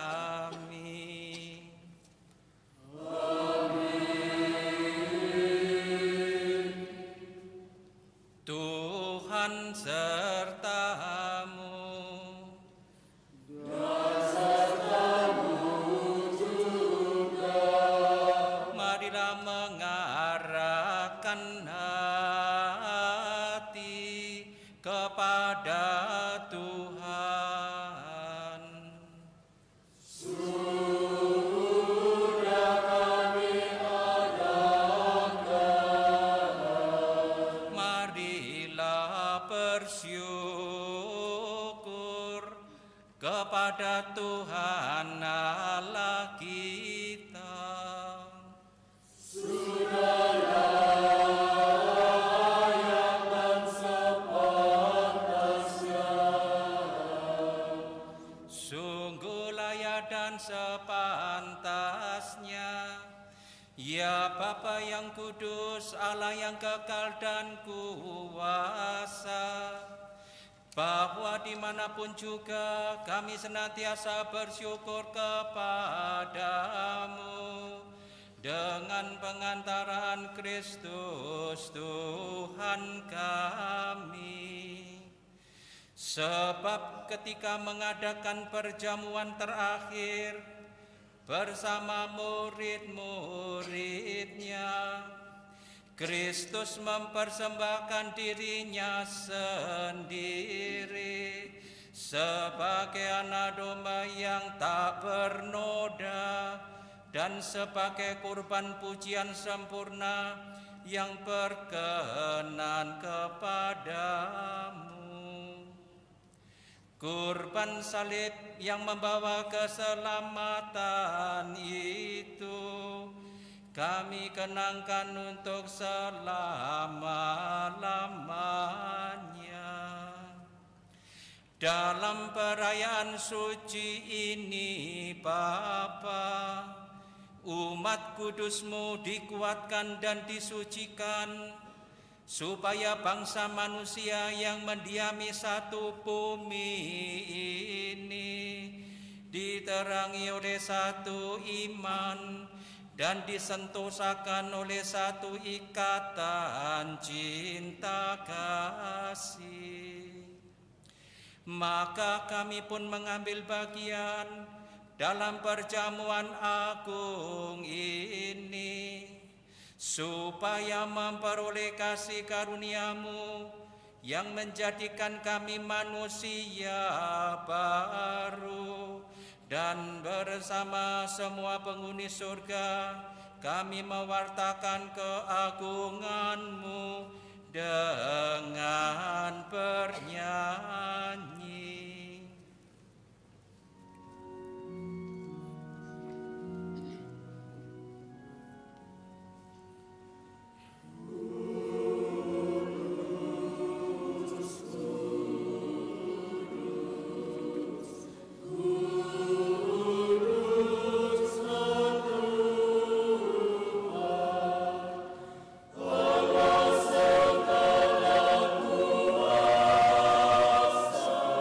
kami. Amin. Tuhan sertamu. Kepada Tuhan, sudah kami adakan. Marilah bersyukur kepada Tuhan Allah kita. Sudahlah. Sepantasnya, ya Bapa yang kudus, Allah yang kekal dan kuasa, bahwa dimanapun juga kami senantiasa bersyukur kepadamu dengan pengantaran Kristus Tuhan kami. Sebab ketika mengadakan perjamuan terakhir bersama murid-muridnya, Kristus mempersembahkan dirinya sendiri sebagai anak domba yang tak bernoda dan sebagai kurban pujian sempurna yang berkenan kepadamu. Kurban salib yang membawa keselamatan itu kami kenangkan untuk selama-lamanya. Dalam perayaan suci ini, Bapa, umat kudus-Mu dikuatkan dan disucikan, supaya bangsa manusia yang mendiami satu bumi ini diterangi oleh satu iman dan disentosakan oleh satu ikatan cinta kasih. Maka kami pun mengambil bagian dalam perjamuan agung ini, supaya memperoleh kasih karunia-Mu yang menjadikan kami manusia baru, dan bersama semua penghuni surga kami mewartakan keagungan-Mu dengan bernyanyi. Allah segala kuasa.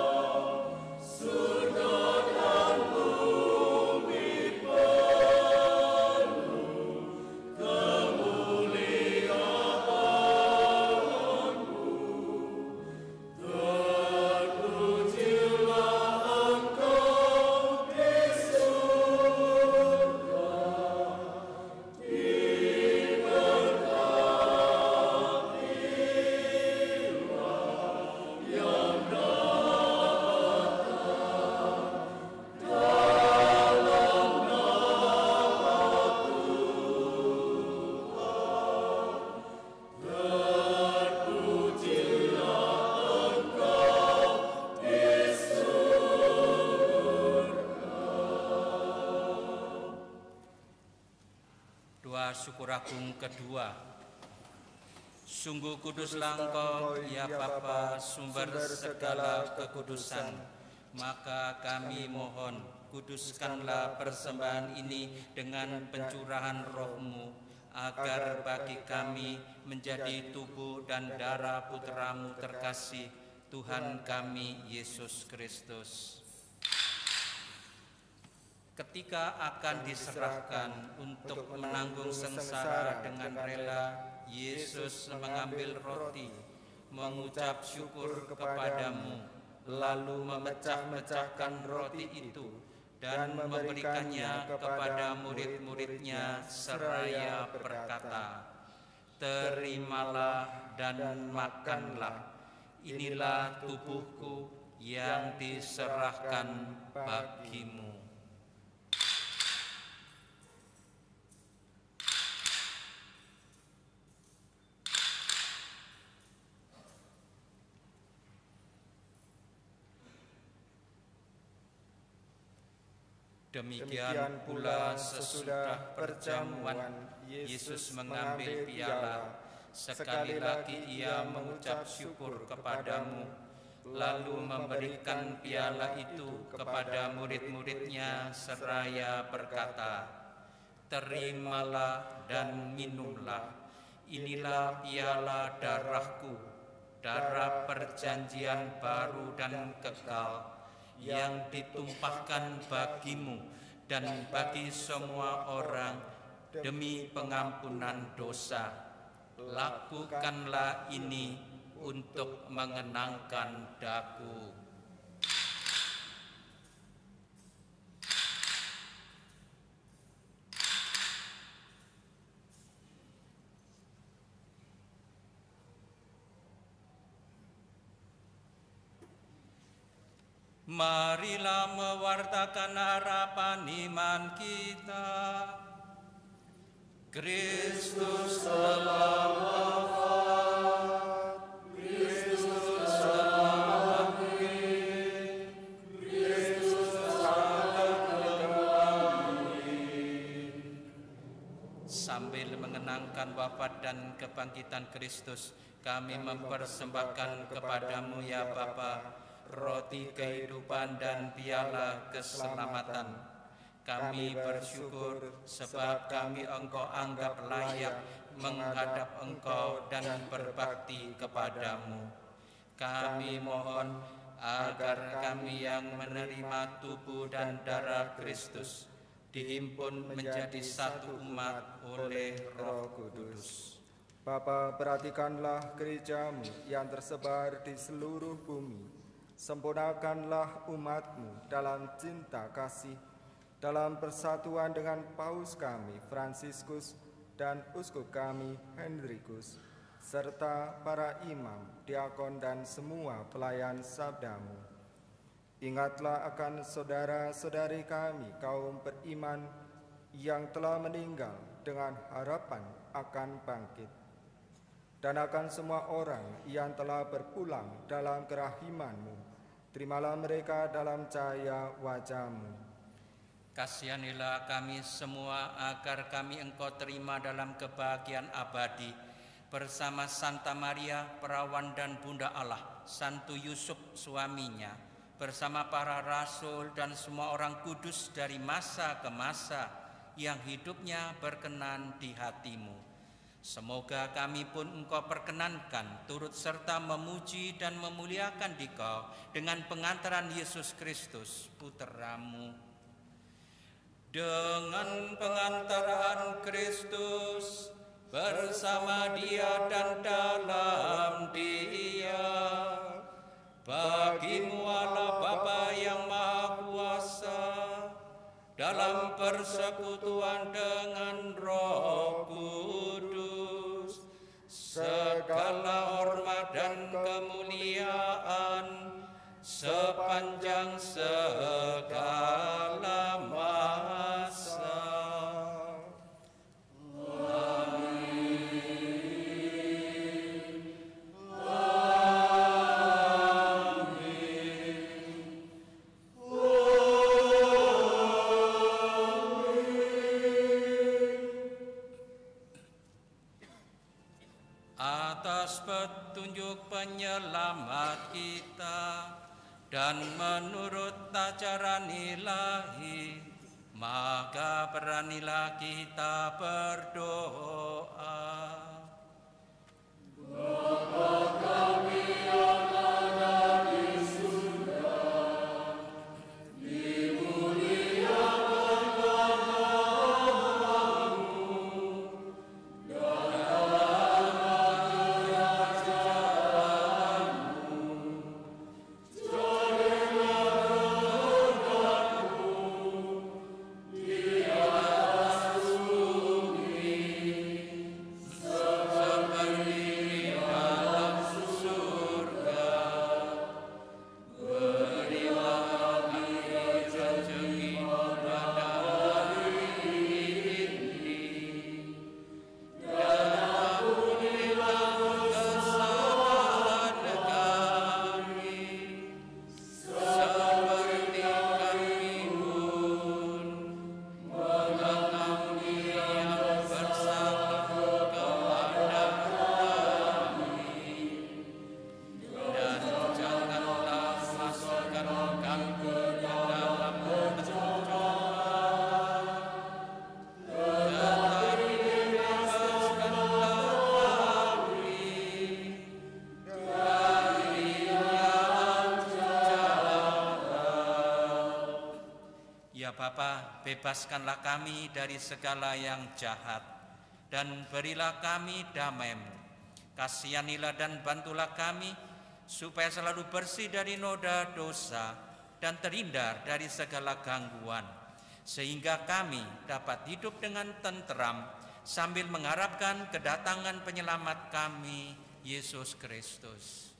Doa syukur agung kedua. Sungguh kuduslah Engkau, ya Bapa, sumber segala kekudusan. Maka kami mohon, kuduskanlah persembahan ini dengan pencurahan roh-Mu, agar bagi kami menjadi tubuh dan darah Putra-Mu terkasih, Tuhan kami Yesus Kristus. Ketika akan diserahkan untuk menanggung sengsara dengan rela, Yesus mengambil roti, mengucap syukur kepadamu, lalu memecah-mecahkan roti itu dan memberikannya kepada murid-muridnya seraya berkata, "Terimalah dan makanlah, inilah tubuhku yang diserahkan bagimu." Demikian pula sesudah perjamuan, Yesus mengambil piala. Sekali lagi ia mengucap syukur kepadamu, lalu memberikan piala itu kepada murid-muridnya seraya berkata, "Terimalah dan minumlah, inilah piala darahku, darah perjanjian baru dan kekal, yang ditumpahkan bagimu dan bagi semua orang demi pengampunan dosa. Lakukanlah ini untuk mengenangkan daku." Marilah mewartakan harapan iman kita. Kristus telah wafat, Kristus telah bangkit, Kristus akan kembali. Sambil mengenangkan wafat dan kebangkitan Kristus, kami mempersembahkan kepadamu ya Bapa, roti kehidupan dan piala keselamatan. Kami bersyukur sebab kami Engkau anggap layak menghadap Engkau dan berbakti kepadamu. Kami mohon agar kami yang menerima tubuh dan darah Kristus dihimpun menjadi satu umat oleh Roh Kudus. Bapa, perhatikanlah gereja-Mu yang tersebar di seluruh bumi. Sempurnakanlah umat-Mu dalam cinta kasih, dalam persatuan dengan Paus kami, Fransiskus, dan Uskup kami, Henrikus, serta para imam, diakon, dan semua pelayan sabda-Mu. Ingatlah akan saudara-saudari kami, kaum beriman, yang telah meninggal dengan harapan akan bangkit, dan akan semua orang yang telah berpulang dalam kerahiman-Mu. Terimalah mereka dalam cahaya wajah-Mu. Kasihanilah kami semua agar kami Engkau terima dalam kebahagiaan abadi bersama Santa Maria, perawan dan Bunda Allah, Santo Yusuf suaminya, bersama para rasul dan semua orang kudus dari masa ke masa yang hidupnya berkenan di hati-Mu. Semoga kami pun Engkau perkenankan turut serta memuji dan memuliakan Dikau dengan pengantaran Yesus Kristus, Putra-Mu. Dengan pengantaran Kristus, bersama Dia dan dalam Dia, bagi-Mu Allah Bapa yang Maha Kuasa, dalam persekutuan dengan Roh Kudus, segala hormat dan kemuliaan sepanjang segala masa. petunjuk penyelamat kita, dan menurut ajaran ilahi, maka beranilah kita berdoa. Bapa kami yang ada di surga, dimuliakan namamu, datanglah kerajaanmu, jadilah kehendakmu di atas bumi seperti di dalam surga. Berilah kami rezeki pada hari ini, dan ampunilah kesalahan kami, seperti kami pun mengampuni yang bersalah kepada kami. Dan janganlah masukkan kami ke dalam pencobaan, tetapi bebaskanlah kami dari yang jahat. Ya Bapa, bebaskanlah kami dari segala yang jahat, dan berilah kami damai-Mu. Kasihanilah dan bantulah kami, supaya selalu bersih dari noda dosa dan terhindar dari segala gangguan, sehingga kami dapat hidup dengan tenteram sambil mengharapkan kedatangan penyelamat kami, Yesus Kristus.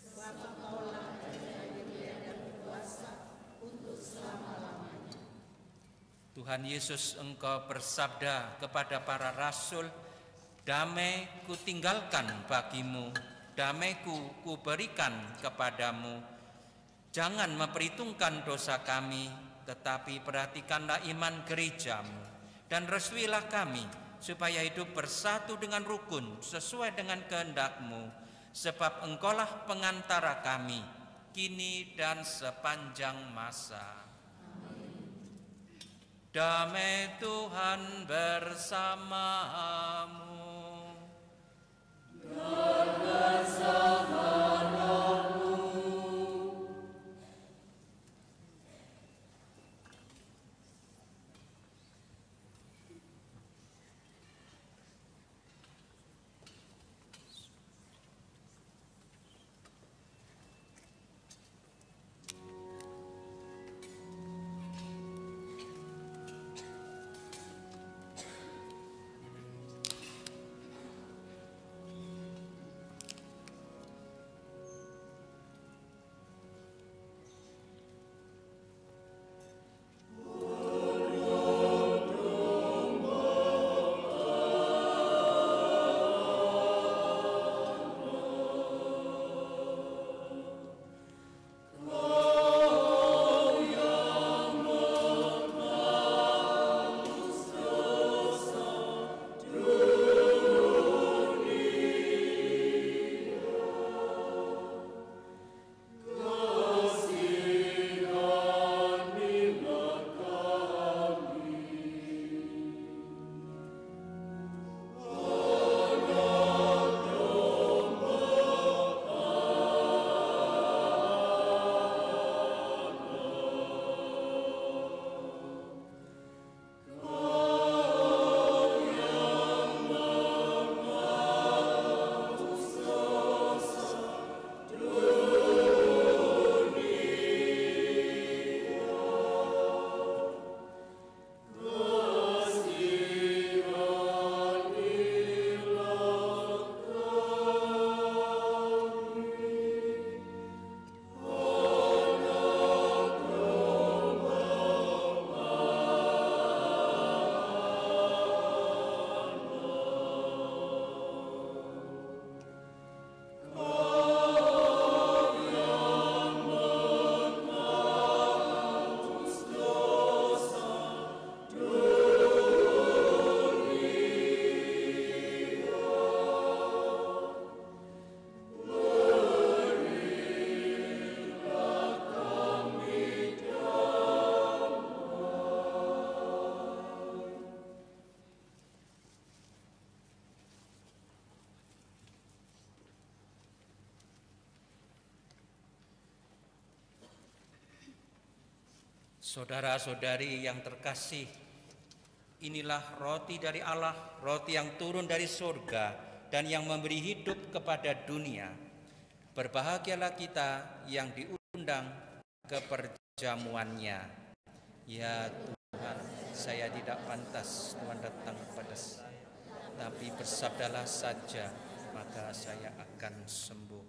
Tuhan Yesus, Engkau bersabda kepada para rasul, damai kutinggalkan bagimu, damaiku kuberikan kepadamu. Jangan memperhitungkan dosa kami, tetapi perhatikanlah iman gerejamu, dan restuilah kami supaya hidup bersatu dengan rukun sesuai dengan kehendak-Mu, sebab Engkaulah pengantara kami kini dan sepanjang masa. Damai Tuhan bersamamu. Dan bersama-Mu. Saudara-saudari yang terkasih, inilah roti dari Allah, roti yang turun dari surga dan yang memberi hidup kepada dunia. Berbahagialah kita yang diundang ke perjamuannya. Ya Tuhan, saya tidak pantas Tuhan datang kepada saya, tapi bersabdalah saja, maka saya akan sembuh.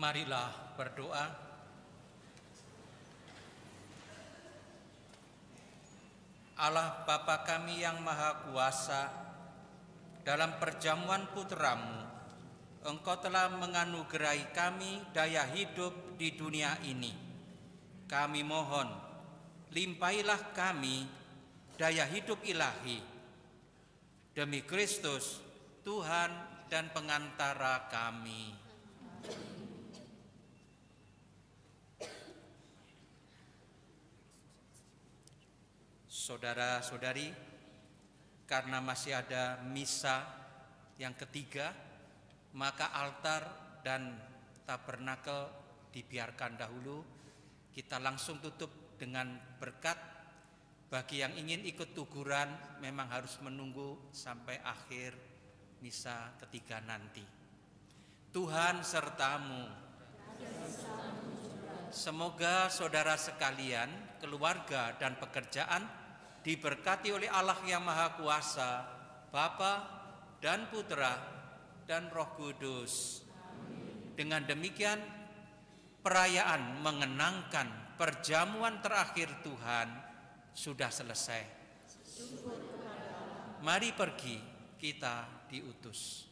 Marilah berdoa. Allah Bapa kami yang Maha Kuasa, dalam perjamuan Putra-Mu, Engkau telah menganugerahi kami daya hidup di dunia ini. Kami mohon, limpahilah kami daya hidup ilahi. Demi Kristus, Tuhan dan pengantara kami. Saudara-saudari, karena masih ada misa yang ketiga, maka altar dan tabernakel dibiarkan dahulu. Kita langsung tutup dengan berkat. Bagi yang ingin ikut tuguran memang harus menunggu sampai akhir misa ketiga nanti. Tuhan sertamu. Semoga saudara sekalian, keluarga dan pekerjaan diberkati oleh Allah yang Maha Kuasa, Bapa dan Putra dan Roh Kudus. Dengan demikian, perayaan mengenangkan perjamuan terakhir Tuhan sudah selesai. Mari pergi, kita diutus.